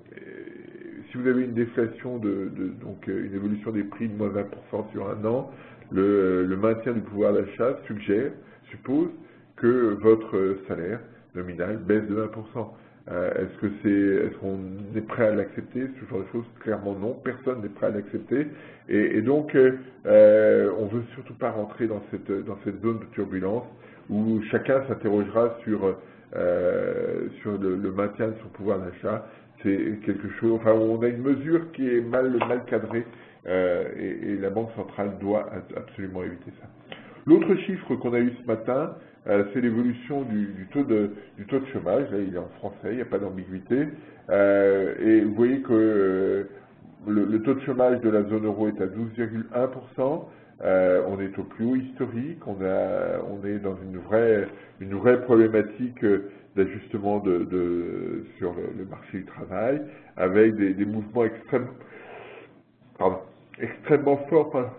si vous avez une déflation de, de donc une évolution des prix de moins vingt pour cent sur un an, le, le maintien du pouvoir d'achat suggère, suppose que votre salaire nominal baisse de vingt pour cent. Euh, est-ce que c'est, est-ce qu'on est prêt à l'accepter? Ce genre de choses, clairement non. Personne n'est prêt à l'accepter. Et, et donc, euh, on veut surtout pas rentrer dans cette dans cette zone de turbulence où chacun s'interrogera sur euh, sur le, le maintien de son pouvoir d'achat. C'est quelque chose, enfin, on a une mesure qui est mal, mal cadrée euh, et, et la Banque centrale doit absolument éviter ça. L'autre chiffre qu'on a eu ce matin, euh, c'est l'évolution du, du, taux de, du taux de chômage. Là, il est en français, il n'y a pas d'ambiguïté. Euh, et vous voyez que euh, le, le taux de chômage de la zone euro est à douze virgule un pour cent. Euh, on est au plus haut historique. On, a, on est dans une vraie, une vraie problématique d'ajustement de, de, sur le, le marché du travail, avec des, des mouvements extrêmement, pardon, extrêmement forts. Pardon.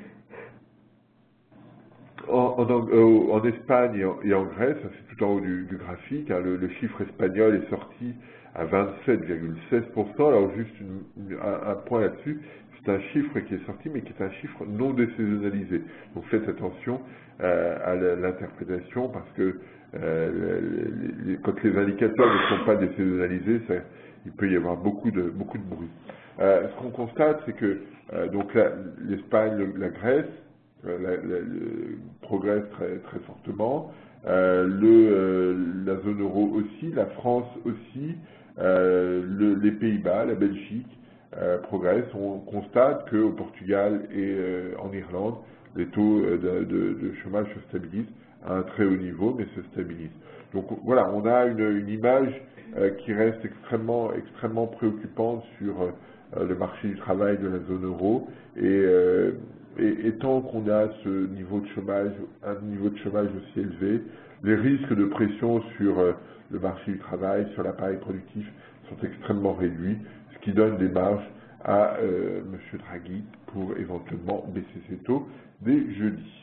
En, en, euh, en Espagne et en, et en Grèce, c'est tout en haut du, du graphique, hein, le, le chiffre espagnol est sorti à vingt-sept virgule seize pour cent. Alors juste une, une, un, un point là-dessus, c'est un chiffre qui est sorti, mais qui est un chiffre non désaisonnalisé. Donc faites attention euh, à l'interprétation, parce que euh, les, les, quand les indicateurs ne sont pas désaisonnalisés, ça, il peut y avoir beaucoup de, beaucoup de bruit. Euh, ce qu'on constate, c'est que euh, donc l'Espagne, la Grèce, La, la, le, progresse très, très fortement, euh, le, euh, la zone euro aussi, la France aussi, euh, le, les Pays-Bas, la Belgique euh, progressent. On constate qu'au Portugal et euh, en Irlande, les taux de, de, de chômage se stabilisent à un très haut niveau, mais se stabilisent. Donc voilà, on a une, une image euh, qui reste extrêmement, extrêmement préoccupante sur euh, le marché du travail de la zone euro, et euh, Et, et tant qu'on a ce niveau de chômage, un niveau de chômage aussi élevé, les risques de pression sur euh, le marché du travail, sur l'appareil productif, sont extrêmement réduits, ce qui donne des marges à euh, M. Draghi pour éventuellement baisser ses taux dès jeudi.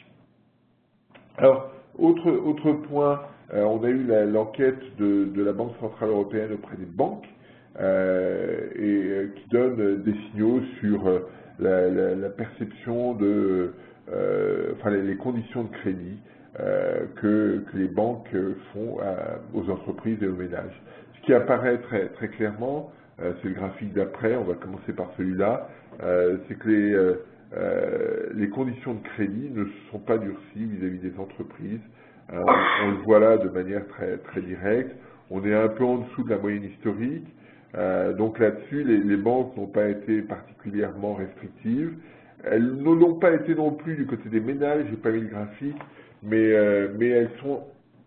Alors, autre, autre point, euh, on a eu l'enquête de, de la Banque centrale européenne auprès des banques, euh, et euh, qui donne des signaux sur euh, La, la, la perception de, euh, enfin les, les conditions de crédit euh, que, que les banques font à, aux entreprises et aux ménages. Ce qui apparaît très, très clairement, euh, c'est le graphique d'après, on va commencer par celui-là, euh, c'est que les, euh, euh, les conditions de crédit ne sont pas durcies vis-à-vis des entreprises. Euh, on, on le voit là de manière très, très directe. On est un peu en dessous de la moyenne historique. Euh, donc là-dessus, les, les banques n'ont pas été particulièrement restrictives. Elles ne l'ont pas été non plus du côté des ménages, j'ai pas mis le graphique, mais, euh, mais elles, sont,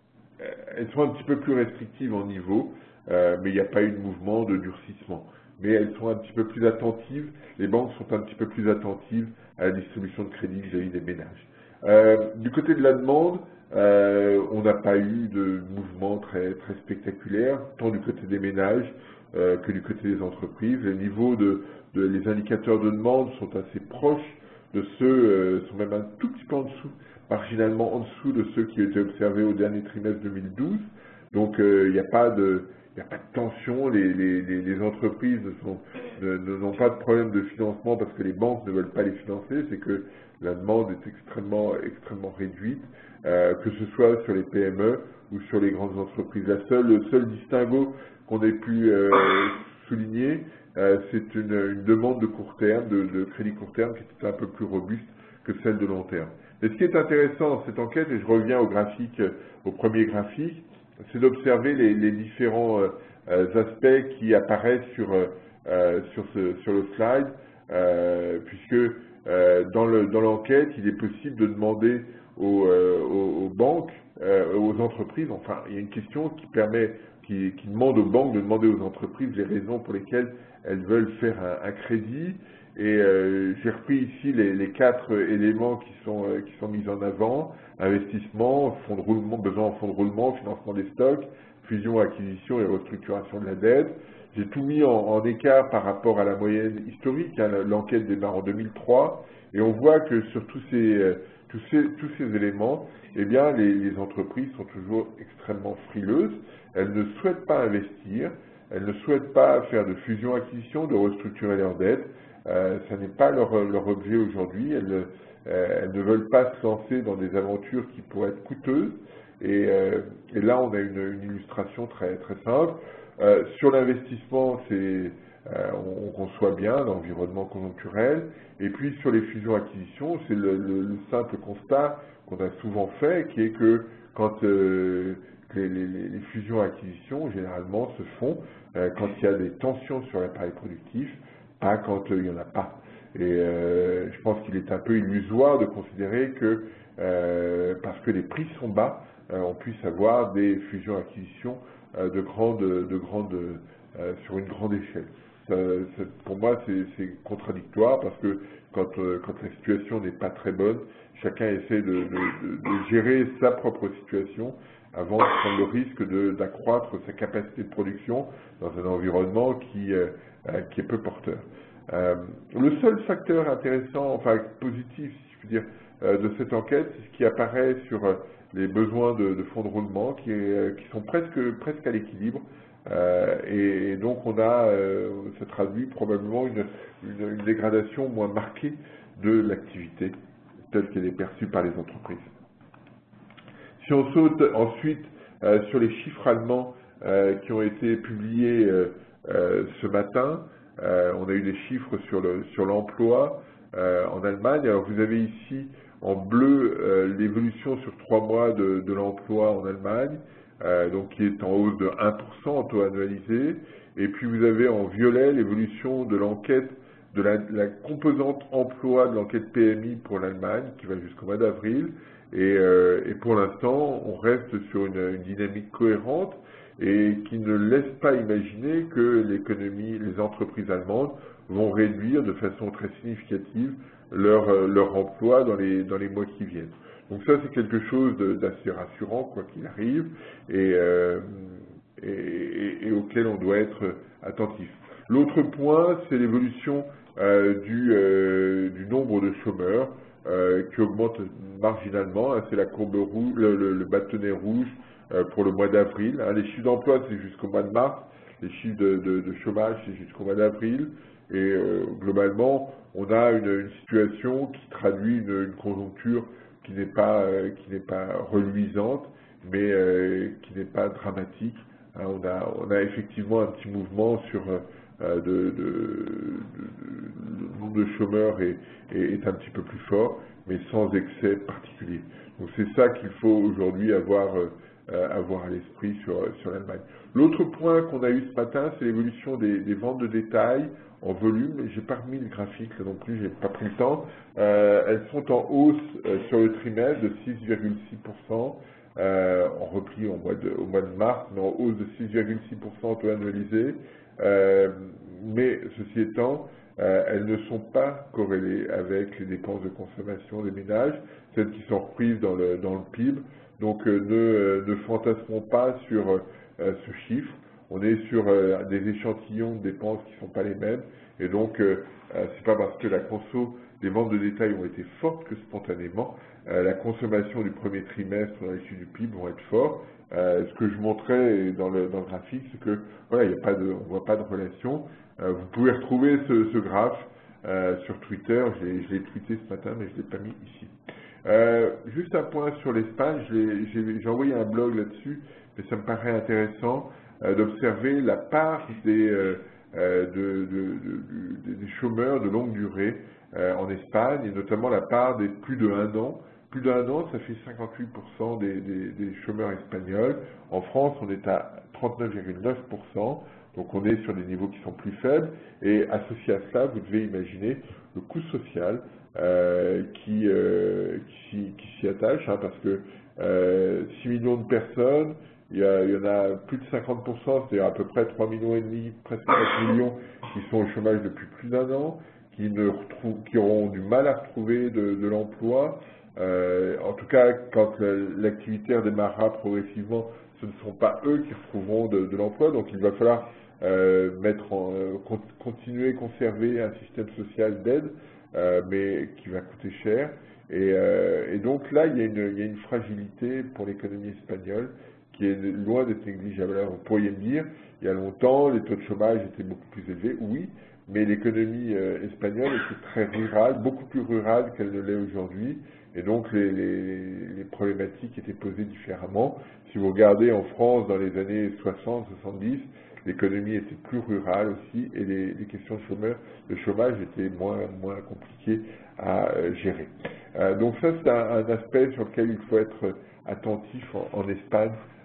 elles sont un petit peu plus restrictives en niveau, euh, mais il n'y a pas eu de mouvement de durcissement. Mais elles sont un petit peu plus attentives, les banques sont un petit peu plus attentives à la distribution de crédit vis-à-vis des ménages. Euh, du côté de la demande, euh, on n'a pas eu de mouvement très, très spectaculaire, tant du côté des ménages Euh, que du côté des entreprises. Les niveaux de, de les indicateurs de demande sont assez proches de ceux, euh, sont même un tout petit peu en dessous, marginalement en dessous de ceux qui étaient observés au dernier trimestre deux mille douze. Donc il euh, n'y a pas de il n'y a pas de tension, les, les, les, les entreprises ne sont, ne, ne, n'ont pas de problème de financement parce que les banques ne veulent pas les financer, c'est que la demande est extrêmement, extrêmement réduite, euh, que ce soit sur les P M E ou sur les grandes entreprises. La seule, le seul distinguo qu'on ait pu euh, souligner, euh, c'est une, une demande de court terme, de, de crédit court terme, qui est un peu plus robuste que celle de long terme. Mais ce qui est intéressant dans cette enquête, et je reviens au graphique, au premier graphique, c'est d'observer les, les différents euh, aspects qui apparaissent sur, euh, sur, ce, sur le slide, euh, puisque euh, dans le, dans l'enquête, il est possible de demander aux, euh, aux, aux banques, euh, aux entreprises, enfin, il y a une question qui permet Qui, qui demande aux banques de demander aux entreprises les raisons pour lesquelles elles veulent faire un, un crédit. Et euh, j'ai repris ici les, les quatre éléments qui sont, euh, qui sont mis en avant: investissement, fonds de roulement, besoin en fonds de roulement, financement des stocks, fusion, acquisition et restructuration de la dette. J'ai tout mis en, en écart par rapport à la moyenne historique. Hein, l'enquête démarre en deux mille trois, et on voit que sur tous ces, euh, tous ces, tous ces éléments, eh bien, les, les entreprises sont toujours extrêmement frileuses. Elles ne souhaitent pas investir, elles ne souhaitent pas faire de fusion-acquisition, de restructurer leurs dettes. Euh, ça n'est pas leur, leur objet aujourd'hui. Elles, euh, elles ne veulent pas se lancer dans des aventures qui pourraient être coûteuses. Et, euh, et là, on a une, une illustration très, très simple. Euh, sur l'investissement, c'est, euh, on, on conçoit bien l'environnement conjoncturel. Et puis sur les fusions-acquisitions, c'est le, le, le simple constat qu'on a souvent fait, qui est que quand euh, les, les, les fusions-acquisitions, généralement, se font euh, quand il y a des tensions sur l'appareil productif, pas quand euh, il n'y en a pas. Et euh, je pense qu'il est un peu illusoire de considérer que, euh, parce que les prix sont bas, euh, on puisse avoir des fusions-acquisitions euh, de grande, de grande, euh, sur une grande échelle. Ça, ça, pour moi, c'est contradictoire parce que quand, euh, quand la situation n'est pas très bonne, chacun essaie de, de, de, de gérer sa propre situation avant de prendre le risque d'accroître sa capacité de production dans un environnement qui, euh, qui est peu porteur. Euh, le seul facteur intéressant, enfin positif, si je puis dire, euh, de cette enquête, c'est ce qui apparaît sur euh, les besoins de, de fonds de roulement qui, est, qui sont presque, presque à l'équilibre. Euh, et, et donc on a, euh, ça traduit probablement une, une, une dégradation moins marquée de l'activité telle qu'elle est perçue par les entreprises. Si on saute ensuite euh, sur les chiffres allemands euh, qui ont été publiés euh, euh, ce matin, euh, on a eu des chiffres sur le sur l'emploi euh, en Allemagne. Alors vous avez ici en bleu euh, l'évolution sur trois mois de, de l'emploi en Allemagne, euh, donc qui est en hausse de un pour cent en taux annualisé. Et puis vous avez en violet l'évolution de l'enquête de la, la composante emploi de l'enquête P M I pour l'Allemagne qui va jusqu'au mois d'avril. Et, euh, et pour l'instant, on reste sur une, une dynamique cohérente et qui ne laisse pas imaginer que l'économie, les entreprises allemandes vont réduire de façon très significative leur, leur emploi dans les, dans les mois qui viennent. Donc ça, c'est quelque chose d'assez rassurant, quoi qu'il arrive, et, euh, et, et, et auquel on doit être attentif. L'autre point, c'est l'évolution euh, du, euh, du nombre de chômeurs euh, qui augmente marginalement. Hein, c'est la courbe rouge, le, le, le bâtonnet rouge euh, pour le mois d'avril. Hein, les chiffres d'emploi, c'est jusqu'au mois de mars. Les chiffres de, de, de chômage, c'est jusqu'au mois d'avril. Et euh, globalement, on a une, une situation qui traduit une, une conjoncture qui n'est pas, euh, qui n'est pas reluisante, mais euh, qui n'est pas dramatique. Hein, on a, on a effectivement un petit mouvement sur euh, de, de, de, de, le nombre de chômeurs est, est, est un petit peu plus fort, mais sans excès particulier. Donc c'est ça qu'il faut aujourd'hui avoir, euh, avoir à l'esprit sur, sur l'Allemagne. L'autre point qu'on a eu ce matin, c'est l'évolution des, des ventes de détail en volume. J'ai pas remis le graphique là non plus, j'ai pas pris le temps. Euh, elles sont en hausse euh, sur le trimestre de six virgule six pour cent. Euh, en repli au mois, de, au mois de mars, mais en hausse de six virgule six pour cent taux annualisé. Euh, mais ceci étant, euh, elles ne sont pas corrélées avec les dépenses de consommation des ménages, celles qui sont reprises dans le, dans le P I B. Donc euh, ne, euh, ne fantasmons pas sur euh, ce chiffre. On est sur euh, des échantillons de dépenses qui ne sont pas les mêmes. Et donc, euh, euh, c'est pas parce que la conso, les ventes de détail ont été fortes que spontanément, euh, la consommation du premier trimestre dans l'issue du P I B vont être fortes. Euh, ce que je montrais dans le, dans le graphique, c'est que voilà, il y a pas de, on voit pas de relation. Euh, vous pouvez retrouver ce, ce graphe euh, sur Twitter. Je l'ai tweeté ce matin, mais je ne l'ai pas mis ici. Euh, juste un point sur l'Espagne. J'ai envoyé un blog là-dessus, mais ça me paraît intéressant euh, d'observer la part des, euh, de, de, de, de, des chômeurs de longue durée euh, en Espagne, et notamment la part des plus de un an. Plus d'un an, ça fait cinquante-huit pour cent des, des, des chômeurs espagnols. En France, on est à trente-neuf virgule neuf pour cent, donc on est sur des niveaux qui sont plus faibles. Et associé à cela, vous devez imaginer le coût social euh, qui, euh, qui, qui s'y attache, hein, parce que euh, six millions de personnes, il y, a, il y en a plus de cinquante pour cent, c'est-à-dire à peu près trois millions et demi, presque quatre millions, qui sont au chômage depuis plus d'un an, qui, ne retrouvent, qui auront du mal à retrouver de, de l'emploi. Euh, en tout cas, quand l'activité redémarrera progressivement, ce ne sont pas eux qui retrouveront de, de l'emploi, donc il va falloir euh, mettre en, euh, continuer, conserver un système social d'aide, euh, mais qui va coûter cher. Et, euh, et donc là, il y a une, il y a une fragilité pour l'économie espagnole qui est loin d'être négligeable. Alors, vous pourriez me dire, il y a longtemps, les taux de chômage étaient beaucoup plus élevés, oui, mais l'économie euh, espagnole était très rurale, beaucoup plus rurale qu'elle ne l'est aujourd'hui. Et donc, les, les, les problématiques étaient posées différemment. Si vous regardez en France, dans les années soixante soixante-dix, l'économie était plus rurale aussi, et les, les questions de chômage, de chômage étaient moins, moins compliquées à euh, gérer. Euh, donc ça, c'est un, un aspect sur lequel il faut être attentif en, en Espagne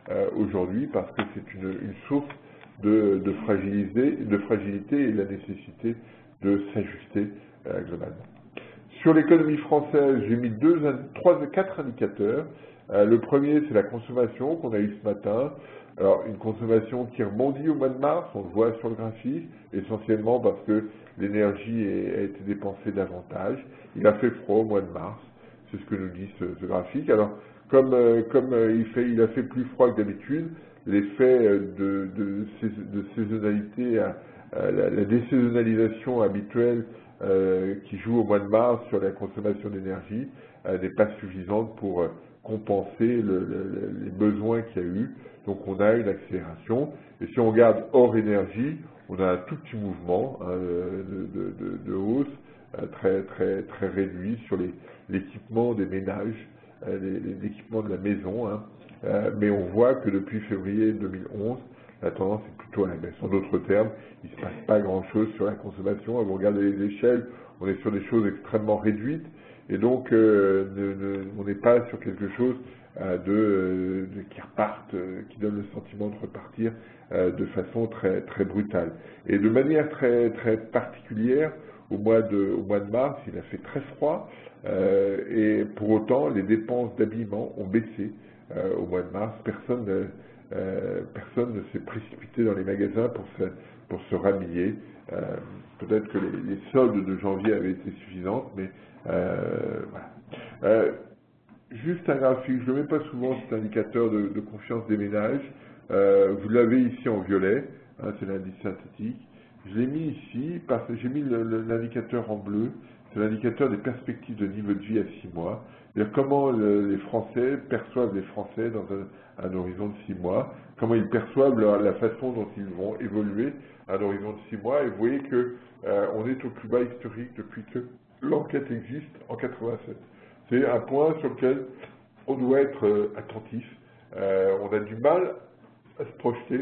euh, aujourd'hui parce que c'est une, une source de, de, fragilité, de fragilité et la nécessité de s'ajuster euh, globalement. Sur l'économie française, j'ai mis deux, trois, quatre indicateurs. Euh, le premier, c'est la consommation qu'on a eue ce matin. Alors, une consommation qui rebondit au mois de mars, on le voit sur le graphique, essentiellement parce que l'énergie a été dépensée davantage. Il a fait froid au mois de mars, c'est ce que nous dit ce, ce graphique. Alors, comme, euh, comme euh, il, fait, il a fait plus froid que d'habitude, l'effet de, de, de saisonnalité, à, à la, la désaisonnalisation habituelle euh, qui joue au mois de mars sur la consommation d'énergie euh, n'est pas suffisante pour euh, compenser le, le, les besoins qu'il y a eu. Donc on a une accélération. Et si on regarde hors énergie, on a un tout petit mouvement hein, de, de, de, de hausse euh, très, très, très réduit sur l'équipement des ménages, euh, l'équipement de la maison. Hein. Euh, mais on voit que depuis février deux mille onze, la tendance est plutôt à la baisse. En d'autres termes, il ne se passe pas grand-chose sur la consommation. Vous regardez les échelles, on est sur des choses extrêmement réduites. Et donc, euh, ne, ne, on n'est pas sur quelque chose euh, de, de, qui reparte, euh, qui donne le sentiment de repartir euh, de façon très, très brutale. Et de manière très, très particulière, au mois de, au mois de mars, il a fait très froid. Euh, et pour autant, les dépenses d'habillement ont baissé euh, au mois de mars. Personne ne, euh, personne ne s'est précipité dans les magasins pour se, pour se rhabiller. Euh, Peut-être que les, les soldes de janvier avaient été suffisantes, mais euh, voilà. Euh, juste un graphique, je ne mets pas souvent cet indicateur de, de confiance des ménages. Euh, vous l'avez ici en violet, hein, c'est l'indice synthétique. Je l'ai mis ici parce que j'ai mis l'indicateur en bleu, c'est l'indicateur des perspectives de niveau de vie à six mois. C'est-à-dire comment le, les Français perçoivent les Français dans un, un horizon de six mois, comment ils perçoivent leur, la façon dont ils vont évoluer à un horizon de six mois. Et vous voyez que euh, on est au plus bas historique depuis que l'enquête existe en quatre-vingt-sept. C'est un point sur lequel on doit être euh, attentif. Euh, on a du mal à se projeter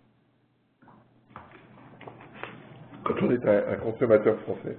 quand on est un, un consommateur français.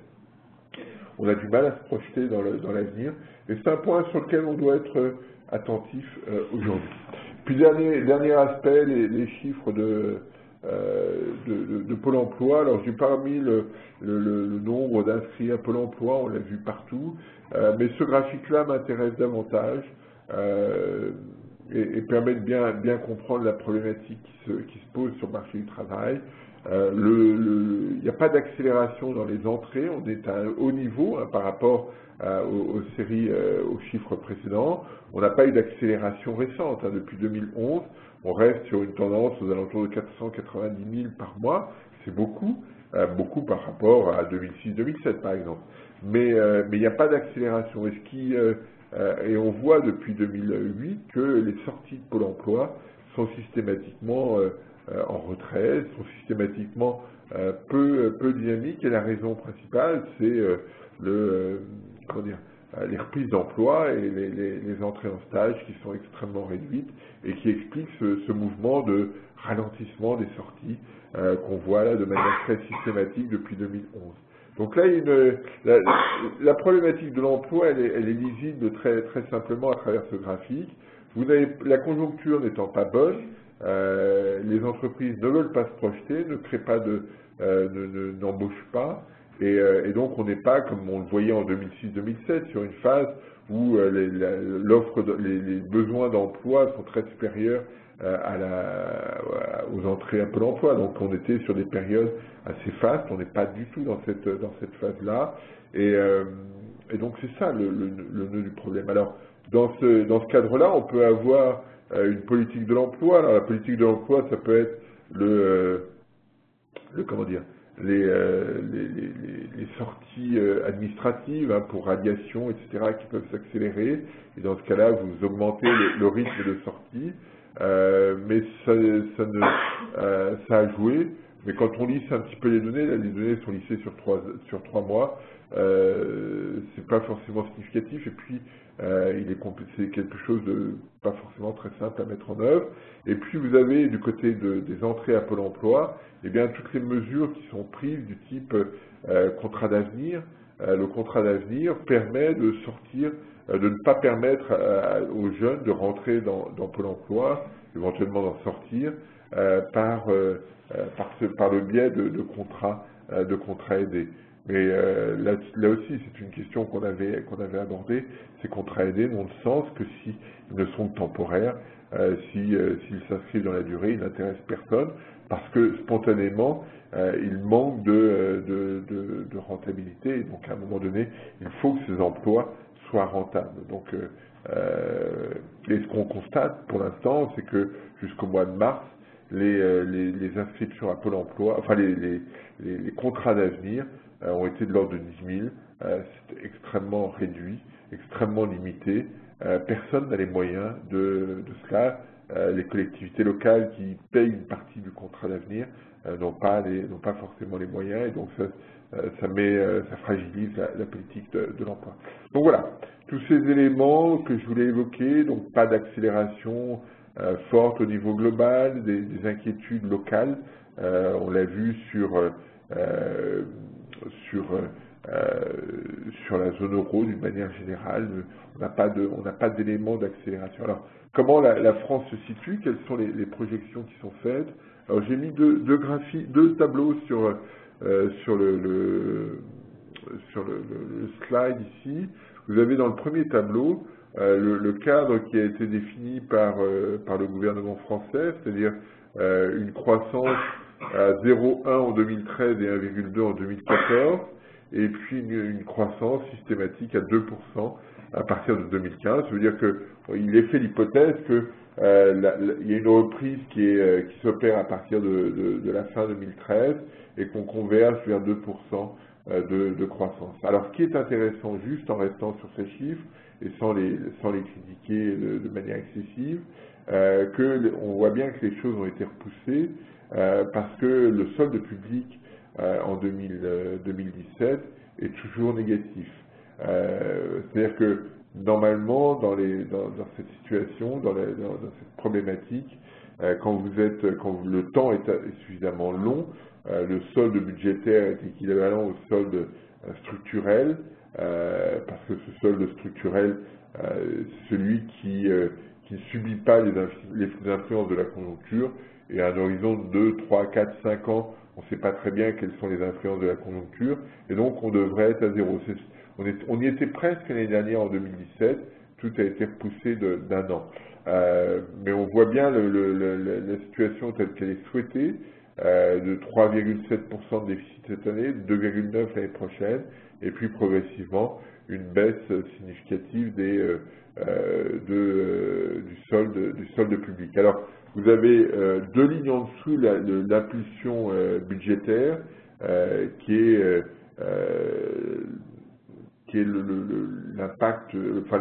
On a du mal à se projeter dans l'avenir. Et c'est un point sur lequel on doit être euh, attentif euh, aujourd'hui. Puis dernier, dernier aspect, les, les chiffres de, euh, de, de, de Pôle emploi. Alors j'ai pas mis le, le, le, le nombre d'inscrits à Pôle emploi, on l'a vu partout. Euh, mais ce graphique-là m'intéresse davantage euh, et, et permet de bien, bien comprendre la problématique qui se, qui se pose sur le marché du travail. Euh, le, le, il n'y a pas d'accélération dans les entrées, on est à un haut niveau hein, par rapport à, aux, aux séries, euh, aux chiffres précédents. On n'a pas eu d'accélération récente hein, depuis deux mille onze. On reste sur une tendance aux alentours de quatre cent quatre-vingt-dix mille par mois. C'est beaucoup, euh, beaucoup par rapport à deux mille six deux mille sept par exemple. Mais euh, mais il n'y a pas d'accélération. Et, ce qui, euh, euh, et on voit depuis deux mille huit que les sorties de Pôle emploi sont systématiquement euh, Euh, en retrait, sont systématiquement euh, peu, peu dynamiques, et la raison principale, c'est euh, le, euh, comment dire, euh, les reprises d'emploi et les, les, les entrées en stage qui sont extrêmement réduites et qui expliquent ce, ce mouvement de ralentissement des sorties euh, qu'on voit là de manière très systématique depuis deux mille onze. Donc là, une, la, la problématique de l'emploi, elle, elle est lisible très, très simplement à travers ce graphique. Vous avez, la conjoncture n'étant pas bonne, Euh, les entreprises ne veulent pas se projeter, ne créent pas de, euh, n'embauchent pas, et, euh, et donc on n'est pas, comme on le voyait en deux mille six deux mille sept, sur une phase où euh, les, la, l'offre, les, les besoins d'emploi sont très supérieurs euh, à la, aux entrées à Pôle emploi. Donc on était sur des périodes assez fastes, on n'est pas du tout dans cette, dans cette phase-là, et, euh, et donc c'est ça le, le, le nœud du problème. Alors dans ce, dans ce cadre-là, on peut avoir une politique de l'emploi. Alors la politique de l'emploi, ça peut être le, euh, le comment dire, les, euh, les, les, les sorties euh, administratives hein, pour radiation, et cetera, qui peuvent s'accélérer. Et dans ce cas-là, vous augmentez le, le rythme de sortie. Euh, mais ça, ça, ne, euh, ça a joué. Mais quand on lisse un petit peu les données, là, les données sont lissées sur trois, sur trois mois. Euh, c'est pas forcément significatif. Et puis Euh, il est c'est quelque chose de pas forcément très simple à mettre en œuvre. Et puis vous avez du côté de, des entrées à Pôle emploi, eh bien toutes les mesures qui sont prises du type euh, contrat d'avenir. Euh, le contrat d'avenir permet de sortir euh, de ne pas permettre à, aux jeunes de rentrer dans, dans Pôle emploi, éventuellement d'en sortir, euh, par, euh, par, ce, par le biais de, de contrats euh, de contrats aidés. Mais euh, là, là aussi, c'est une question qu'on avait, qu'on avait abordée. Ces contrats aidés n'ont de sens que s'ils ne sont que temporaires, euh, si, euh, s'ils s'inscrivent dans la durée, ils n'intéressent personne, parce que spontanément, euh, ils manquent de, de, de, de rentabilité. Et donc, à un moment donné, il faut que ces emplois soient rentables. Donc, euh, euh, et ce qu'on constate pour l'instant, c'est que jusqu'au mois de mars, les, euh, les, les inscriptions à Pôle emploi, enfin les, les, les, les contrats d'avenir, ont été de l'ordre de dix mille, euh, c'est extrêmement réduit, extrêmement limité. Euh, personne n'a les moyens de, de cela. Euh, les collectivités locales qui payent une partie du contrat d'avenir euh, n'ont pas, les, n'ont pas forcément les moyens, et donc ça, euh, ça, met, euh, ça fragilise la, la politique de, de l'emploi. Donc voilà, tous ces éléments que je voulais évoquer, donc pas d'accélération euh, forte au niveau global, des, des inquiétudes locales, euh, on l'a vu sur... Euh, sur, euh, sur la zone euro d'une manière générale, on n'a pas de, on n'a pas d'éléments d'accélération. Alors, comment la, la France se situe? Quelles sont les, les projections qui sont faites? Alors, j'ai mis deux, deux graphies, deux tableaux sur, euh, sur, le, le, sur le, le, le slide ici. Vous avez dans le premier tableau euh, le, le cadre qui a été défini par, euh, par le gouvernement français, c'est-à-dire euh, une croissance à zéro virgule un en deux mille treize et un virgule deux en deux mille quatorze, et puis une, une croissance systématique à deux pour cent à partir de deux mille quinze. Ça veut dire qu'il est fait l'hypothèse qu'il euh, y a une reprise qui, est, euh, qui s'opère à partir de, de, de la fin deux mille treize et qu'on converge vers deux pour cent de, de croissance. Alors, ce qui est intéressant, juste en restant sur ces chiffres et sans les, sans les critiquer de, de manière excessive, euh, qu'on voit bien que les choses ont été repoussées, Euh, parce que le solde public euh, en deux mille, euh, deux mille dix-sept est toujours négatif. Euh, C'est-à-dire que normalement, dans, les, dans, dans cette situation, dans, la, dans, dans cette problématique, euh, quand vous êtes, quand vous, le temps est, est suffisamment long, euh, le solde budgétaire est équivalent au solde euh, structurel, euh, parce que ce solde structurel, euh, c'est celui qui, euh, qui ne subit pas les, les influences de la conjoncture. Et à un horizon de deux, trois, quatre, cinq ans, on ne sait pas très bien quelles sont les influences de la conjoncture, et donc on devrait être à zéro. On, est, on y était presque l'année dernière en deux mille dix-sept, tout a été repoussé d'un an. Euh, mais on voit bien le, le, le, la situation telle qu'elle est souhaitée, euh, de trois virgule sept pour cent de déficit cette année, deux virgule neuf pour cent l'année prochaine, et puis progressivement une baisse significative des, euh, de, euh, du, solde, du solde public. Alors, vous avez euh, deux lignes en dessous l'impulsion euh, budgétaire euh, qui est, euh, qui est l'impact, enfin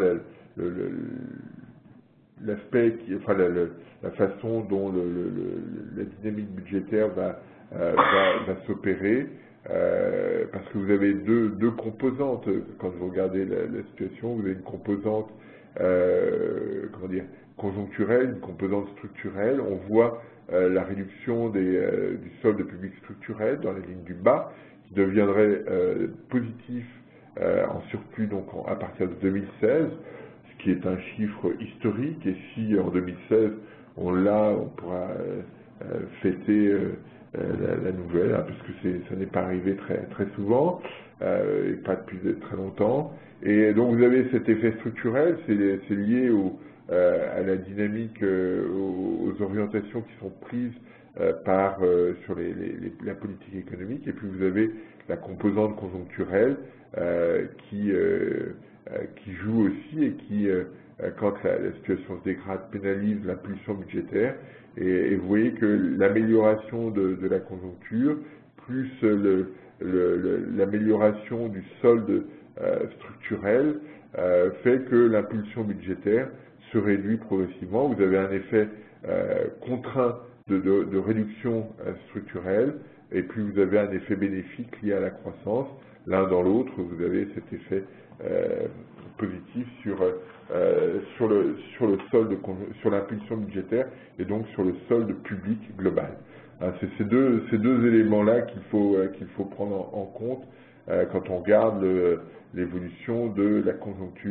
l'aspect, enfin la, la, la façon dont le, le, le, la dynamique budgétaire va, euh, va, va s'opérer, euh, parce que vous avez deux, deux composantes quand vous regardez la, la situation. Vous avez une composante euh, comment dire, conjoncturelle, une composante structurelle. On voit euh, la réduction des, euh, du solde public structurel dans la ligne du bas, qui deviendrait euh, positif euh, en surplus donc en, à partir de deux mille seize, ce qui est un chiffre historique. Et si en deux mille seize on l'a, on pourra euh, euh, fêter euh, la, la nouvelle, hein, parce que ça n'est pas arrivé très, très souvent, euh, et pas depuis très longtemps. Et donc vous avez cet effet structurel, c'est lié au, euh, à la dynamique, euh, aux, aux orientations qui sont prises euh, par, euh, sur les, les, les, la politique économique. Et puis vous avez la composante conjoncturelle euh, qui, euh, euh, qui joue aussi, et qui, euh, quand la, la situation se dégrade, pénalise l'impulsion budgétaire. Et, et vous voyez que l'amélioration de, de la conjoncture, plus l'amélioration du solde euh, structurel, euh, fait que l'impulsion budgétaire se réduit progressivement. Vous avez un effet euh, contraint de, de, de réduction euh, structurelle, et puis vous avez un effet bénéfique lié à la croissance. L'un dans l'autre, vous avez cet effet euh, positif sur, euh, sur le, sur le solde, sur l'impulsion budgétaire, et donc sur le solde public global. Hein, c'est ces deux, ces deux éléments-là qu'il faut, euh, qu'il faut prendre en, en compte euh, quand on regarde l'évolution de la conjoncture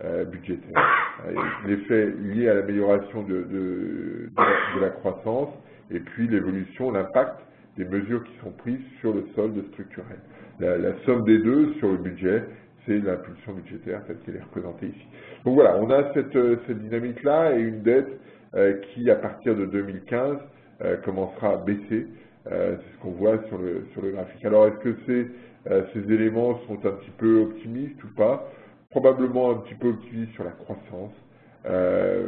euh, budgétaire. L'effet lié à l'amélioration de, de, de, la, de la croissance et puis l'évolution, l'impact des mesures qui sont prises sur le solde structurel. La, la somme des deux sur le budget, c'est l'impulsion budgétaire telle qu'elle est représentée ici. Donc voilà, on a cette, cette dynamique-là et une dette euh, qui, à partir de deux mille quinze, euh, commencera à baisser. Euh, c'est ce qu'on voit sur le, sur le graphique. Alors, est-ce que ces, euh, ces éléments sont un petit peu optimistes ou pas? Probablement un petit peu optimistes sur la croissance. Euh,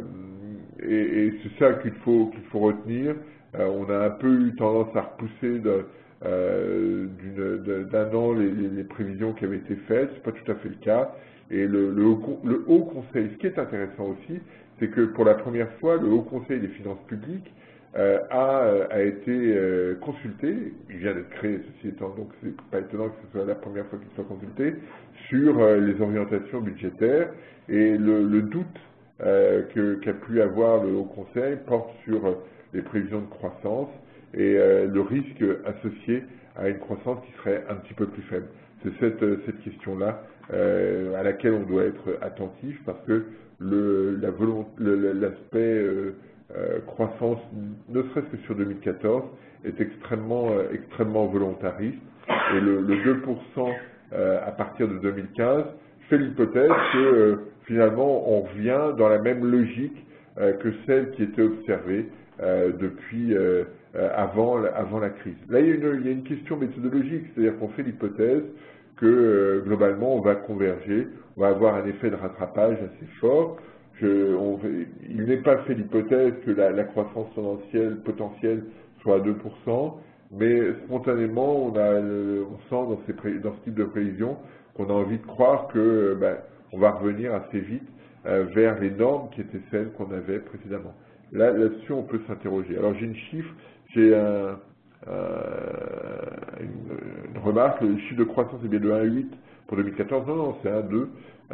et et c'est ça qu'il faut, qu'il faut retenir. Euh, on a un peu eu tendance à repousser de, euh, d'un an les, les, les prévisions qui avaient été faites. C'est pas tout à fait le cas. Et le, le, haut, le Haut Conseil, ce qui est intéressant aussi, c'est que pour la première fois, le Haut Conseil des finances publiques euh, a, a été euh, consulté, il vient d'être créé, ceci étant, donc c'est pas étonnant que ce soit la première fois qu'il soit consulté, sur euh, les orientations budgétaires. Et le, le doute euh, que, qu'a pu avoir le Haut Conseil porte sur euh, les prévisions de croissance et euh, le risque associé à une croissance qui serait un petit peu plus faible. C'est cette, cette question-là euh, à laquelle on doit être attentif parce que le, la volonté, le, l'aspect euh, euh, croissance, ne serait-ce que sur deux mille quatorze, est extrêmement, euh, extrêmement volontariste et le, le deux pour cent euh, à partir de deux mille quinze fait l'hypothèse que euh, finalement on revient dans la même logique euh, que celle qui était observée euh, depuis euh, avant, avant la crise. Là, il y a une, il y a une question méthodologique, c'est-à-dire qu'on fait l'hypothèse que euh, globalement on va converger, on va avoir un effet de rattrapage assez fort. Je, on, il n'est pas fait l'hypothèse que la, la croissance tendancielle potentielle soit à deux pour cent, mais spontanément on, a, on sent dans, ces pré, dans ce type de prévision qu'on a envie de croire que ben, on va revenir assez vite euh, vers les normes qui étaient celles qu'on avait précédemment. Là, là-dessus, on peut s'interroger. Alors, j'ai une chiffre, j'ai un, un, une, une remarque, le chiffre de croissance est bien de un virgule huit pour deux mille quatorze. Non, non, c'est un virgule deux.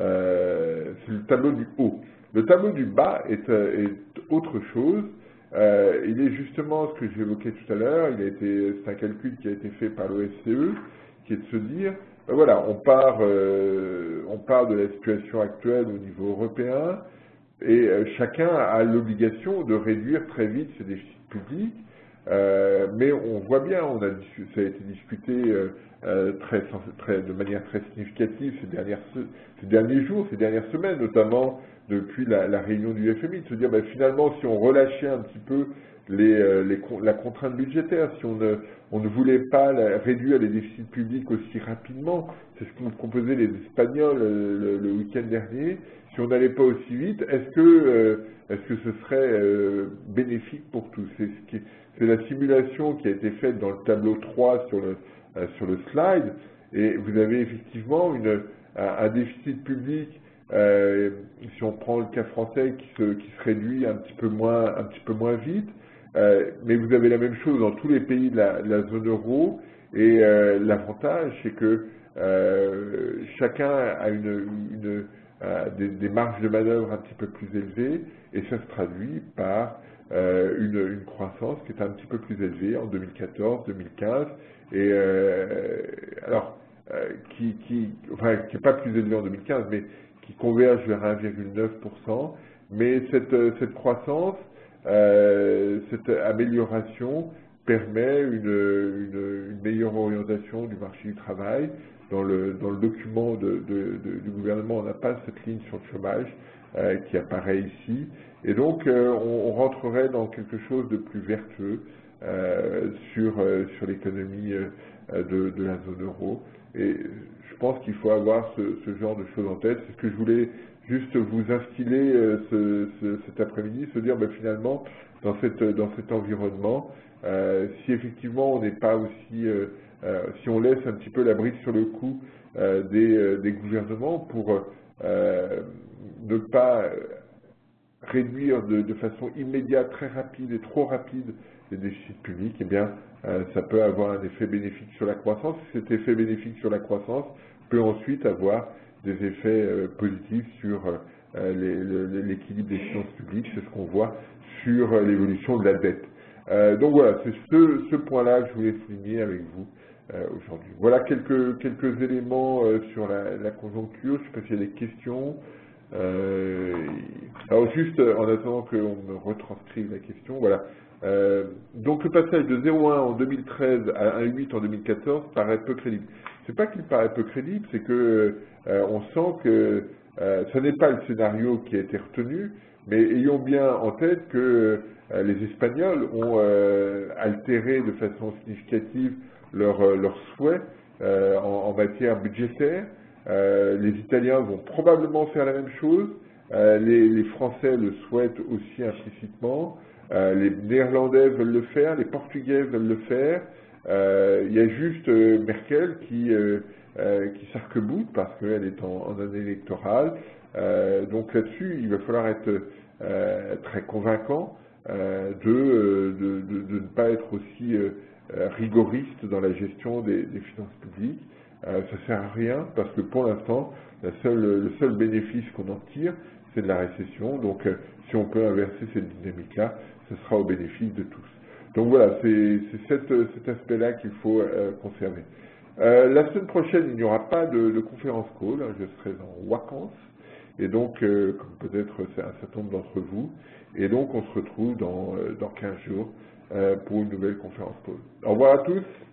Euh, c'est le tableau du haut. Le tableau du bas est, est autre chose. Euh, il est justement ce que j'évoquais tout à l'heure. Il a été, c'est un calcul qui a été fait par l'O F C E, qui est de se dire, ben voilà, on part, euh, on part de la situation actuelle au niveau européen. Et euh, chacun a l'obligation de réduire très vite ses déficits publics, euh, mais on voit bien, on a, ça a été discuté euh, euh, très, très, de manière très significative ces, dernières, ces derniers jours, ces dernières semaines, notamment depuis la, la réunion du F M I, de se dire ben, finalement si on relâchait un petit peu les, euh, les, la contrainte budgétaire, si on ne, on ne voulait pas la, réduire les déficits publics aussi rapidement, c'est ce qu'ont proposé les Espagnols euh, le, le week-end dernier. Si on n'allait pas aussi vite, est-ce que, euh, est-ce que ce serait euh, bénéfique pour tous? C'est ce qui, c'est la simulation qui a été faite dans le tableau trois sur le, euh, sur le slide, et vous avez effectivement une, un, un déficit public, euh, si on prend le cas français, qui se, qui se réduit un petit peu moins, un petit peu moins vite, euh, mais vous avez la même chose dans tous les pays de la, de la zone euro, et euh, l'avantage, c'est que euh, chacun a une, une Euh, des, des marges de manœuvre un petit peu plus élevées, et ça se traduit par euh, une, une croissance qui est un petit peu plus élevée en deux mille quatorze, deux mille quinze, et euh, alors euh, qui, qui, enfin, qui n'est pas plus élevée en deux mille quinze, mais qui converge vers un virgule neuf pour cent, mais cette, cette croissance, euh, cette amélioration permet une, une, une meilleure orientation du marché du travail. Dans le, dans le document de, de, de, du gouvernement, on n'a pas cette ligne sur le chômage euh, qui apparaît ici. Et donc, euh, on, on rentrerait dans quelque chose de plus vertueux euh, sur, euh, sur l'économie euh, de, de la zone euro. Et je pense qu'il faut avoir ce, ce genre de choses en tête. C'est ce que je voulais juste vous instiller euh, ce, ce, cet après-midi, se dire ben, finalement, dans, cette, dans cet environnement, euh, si effectivement on n'est pas aussi... Euh, Euh, si on laisse un petit peu la bride sur le cou euh, des, euh, des gouvernements pour euh, ne pas réduire de, de façon immédiate, très rapide et trop rapide les déficits publics, eh bien, euh, ça peut avoir un effet bénéfique sur la croissance. Cet effet bénéfique sur la croissance peut ensuite avoir des effets euh, positifs sur euh, l'équilibre des finances publiques. C'est ce qu'on voit sur euh, l'évolution de la dette. Euh, donc voilà, c'est ce, ce point-là que je voulais souligner avec vous euh, aujourd'hui. Voilà quelques, quelques éléments euh, sur la, la conjoncture. Je ne sais pas s'il y a des questions. Euh, alors juste, en attendant qu'on me retranscrive la question, voilà. Euh, donc le passage de zéro virgule un en deux mille treize à un virgule huit en deux mille quatorze paraît peu crédible. C'est pas qu'il paraît peu crédible, c'est que euh, on sent que euh, ce n'est pas le scénario qui a été retenu, mais ayons bien en tête que euh, les Espagnols ont euh, altéré de façon significative leurs euh, leur souhaits euh, en, en matière budgétaire. Euh, les Italiens vont probablement faire la même chose. Euh, les, les Français le souhaitent aussi implicitement. Euh, les Néerlandais veulent le faire, les Portugais veulent le faire. Euh, il y a juste euh, Merkel qui, euh, euh, qui s'arc-boute parce qu'elle est en, en année électorale. Euh, donc là-dessus, il va falloir être euh, très convaincant euh, de, de, de, de ne pas être aussi euh, rigoriste dans la gestion des, des finances publiques. Euh, ça sert à rien parce que pour l'instant, la seule, le seul bénéfice qu'on en tire, c'est de la récession. Donc, euh, si on peut inverser cette dynamique-là, ce sera au bénéfice de tous. Donc voilà, c'est cet, cet aspect-là qu'il faut euh, conserver. Euh, la semaine prochaine, il n'y aura pas de, de conférence call, hein, je serai en vacances, et donc, euh, comme peut-être c'est un certain nombre d'entre vous, et donc on se retrouve dans, euh, dans quinze jours euh, pour une nouvelle conférence call. Au revoir à tous.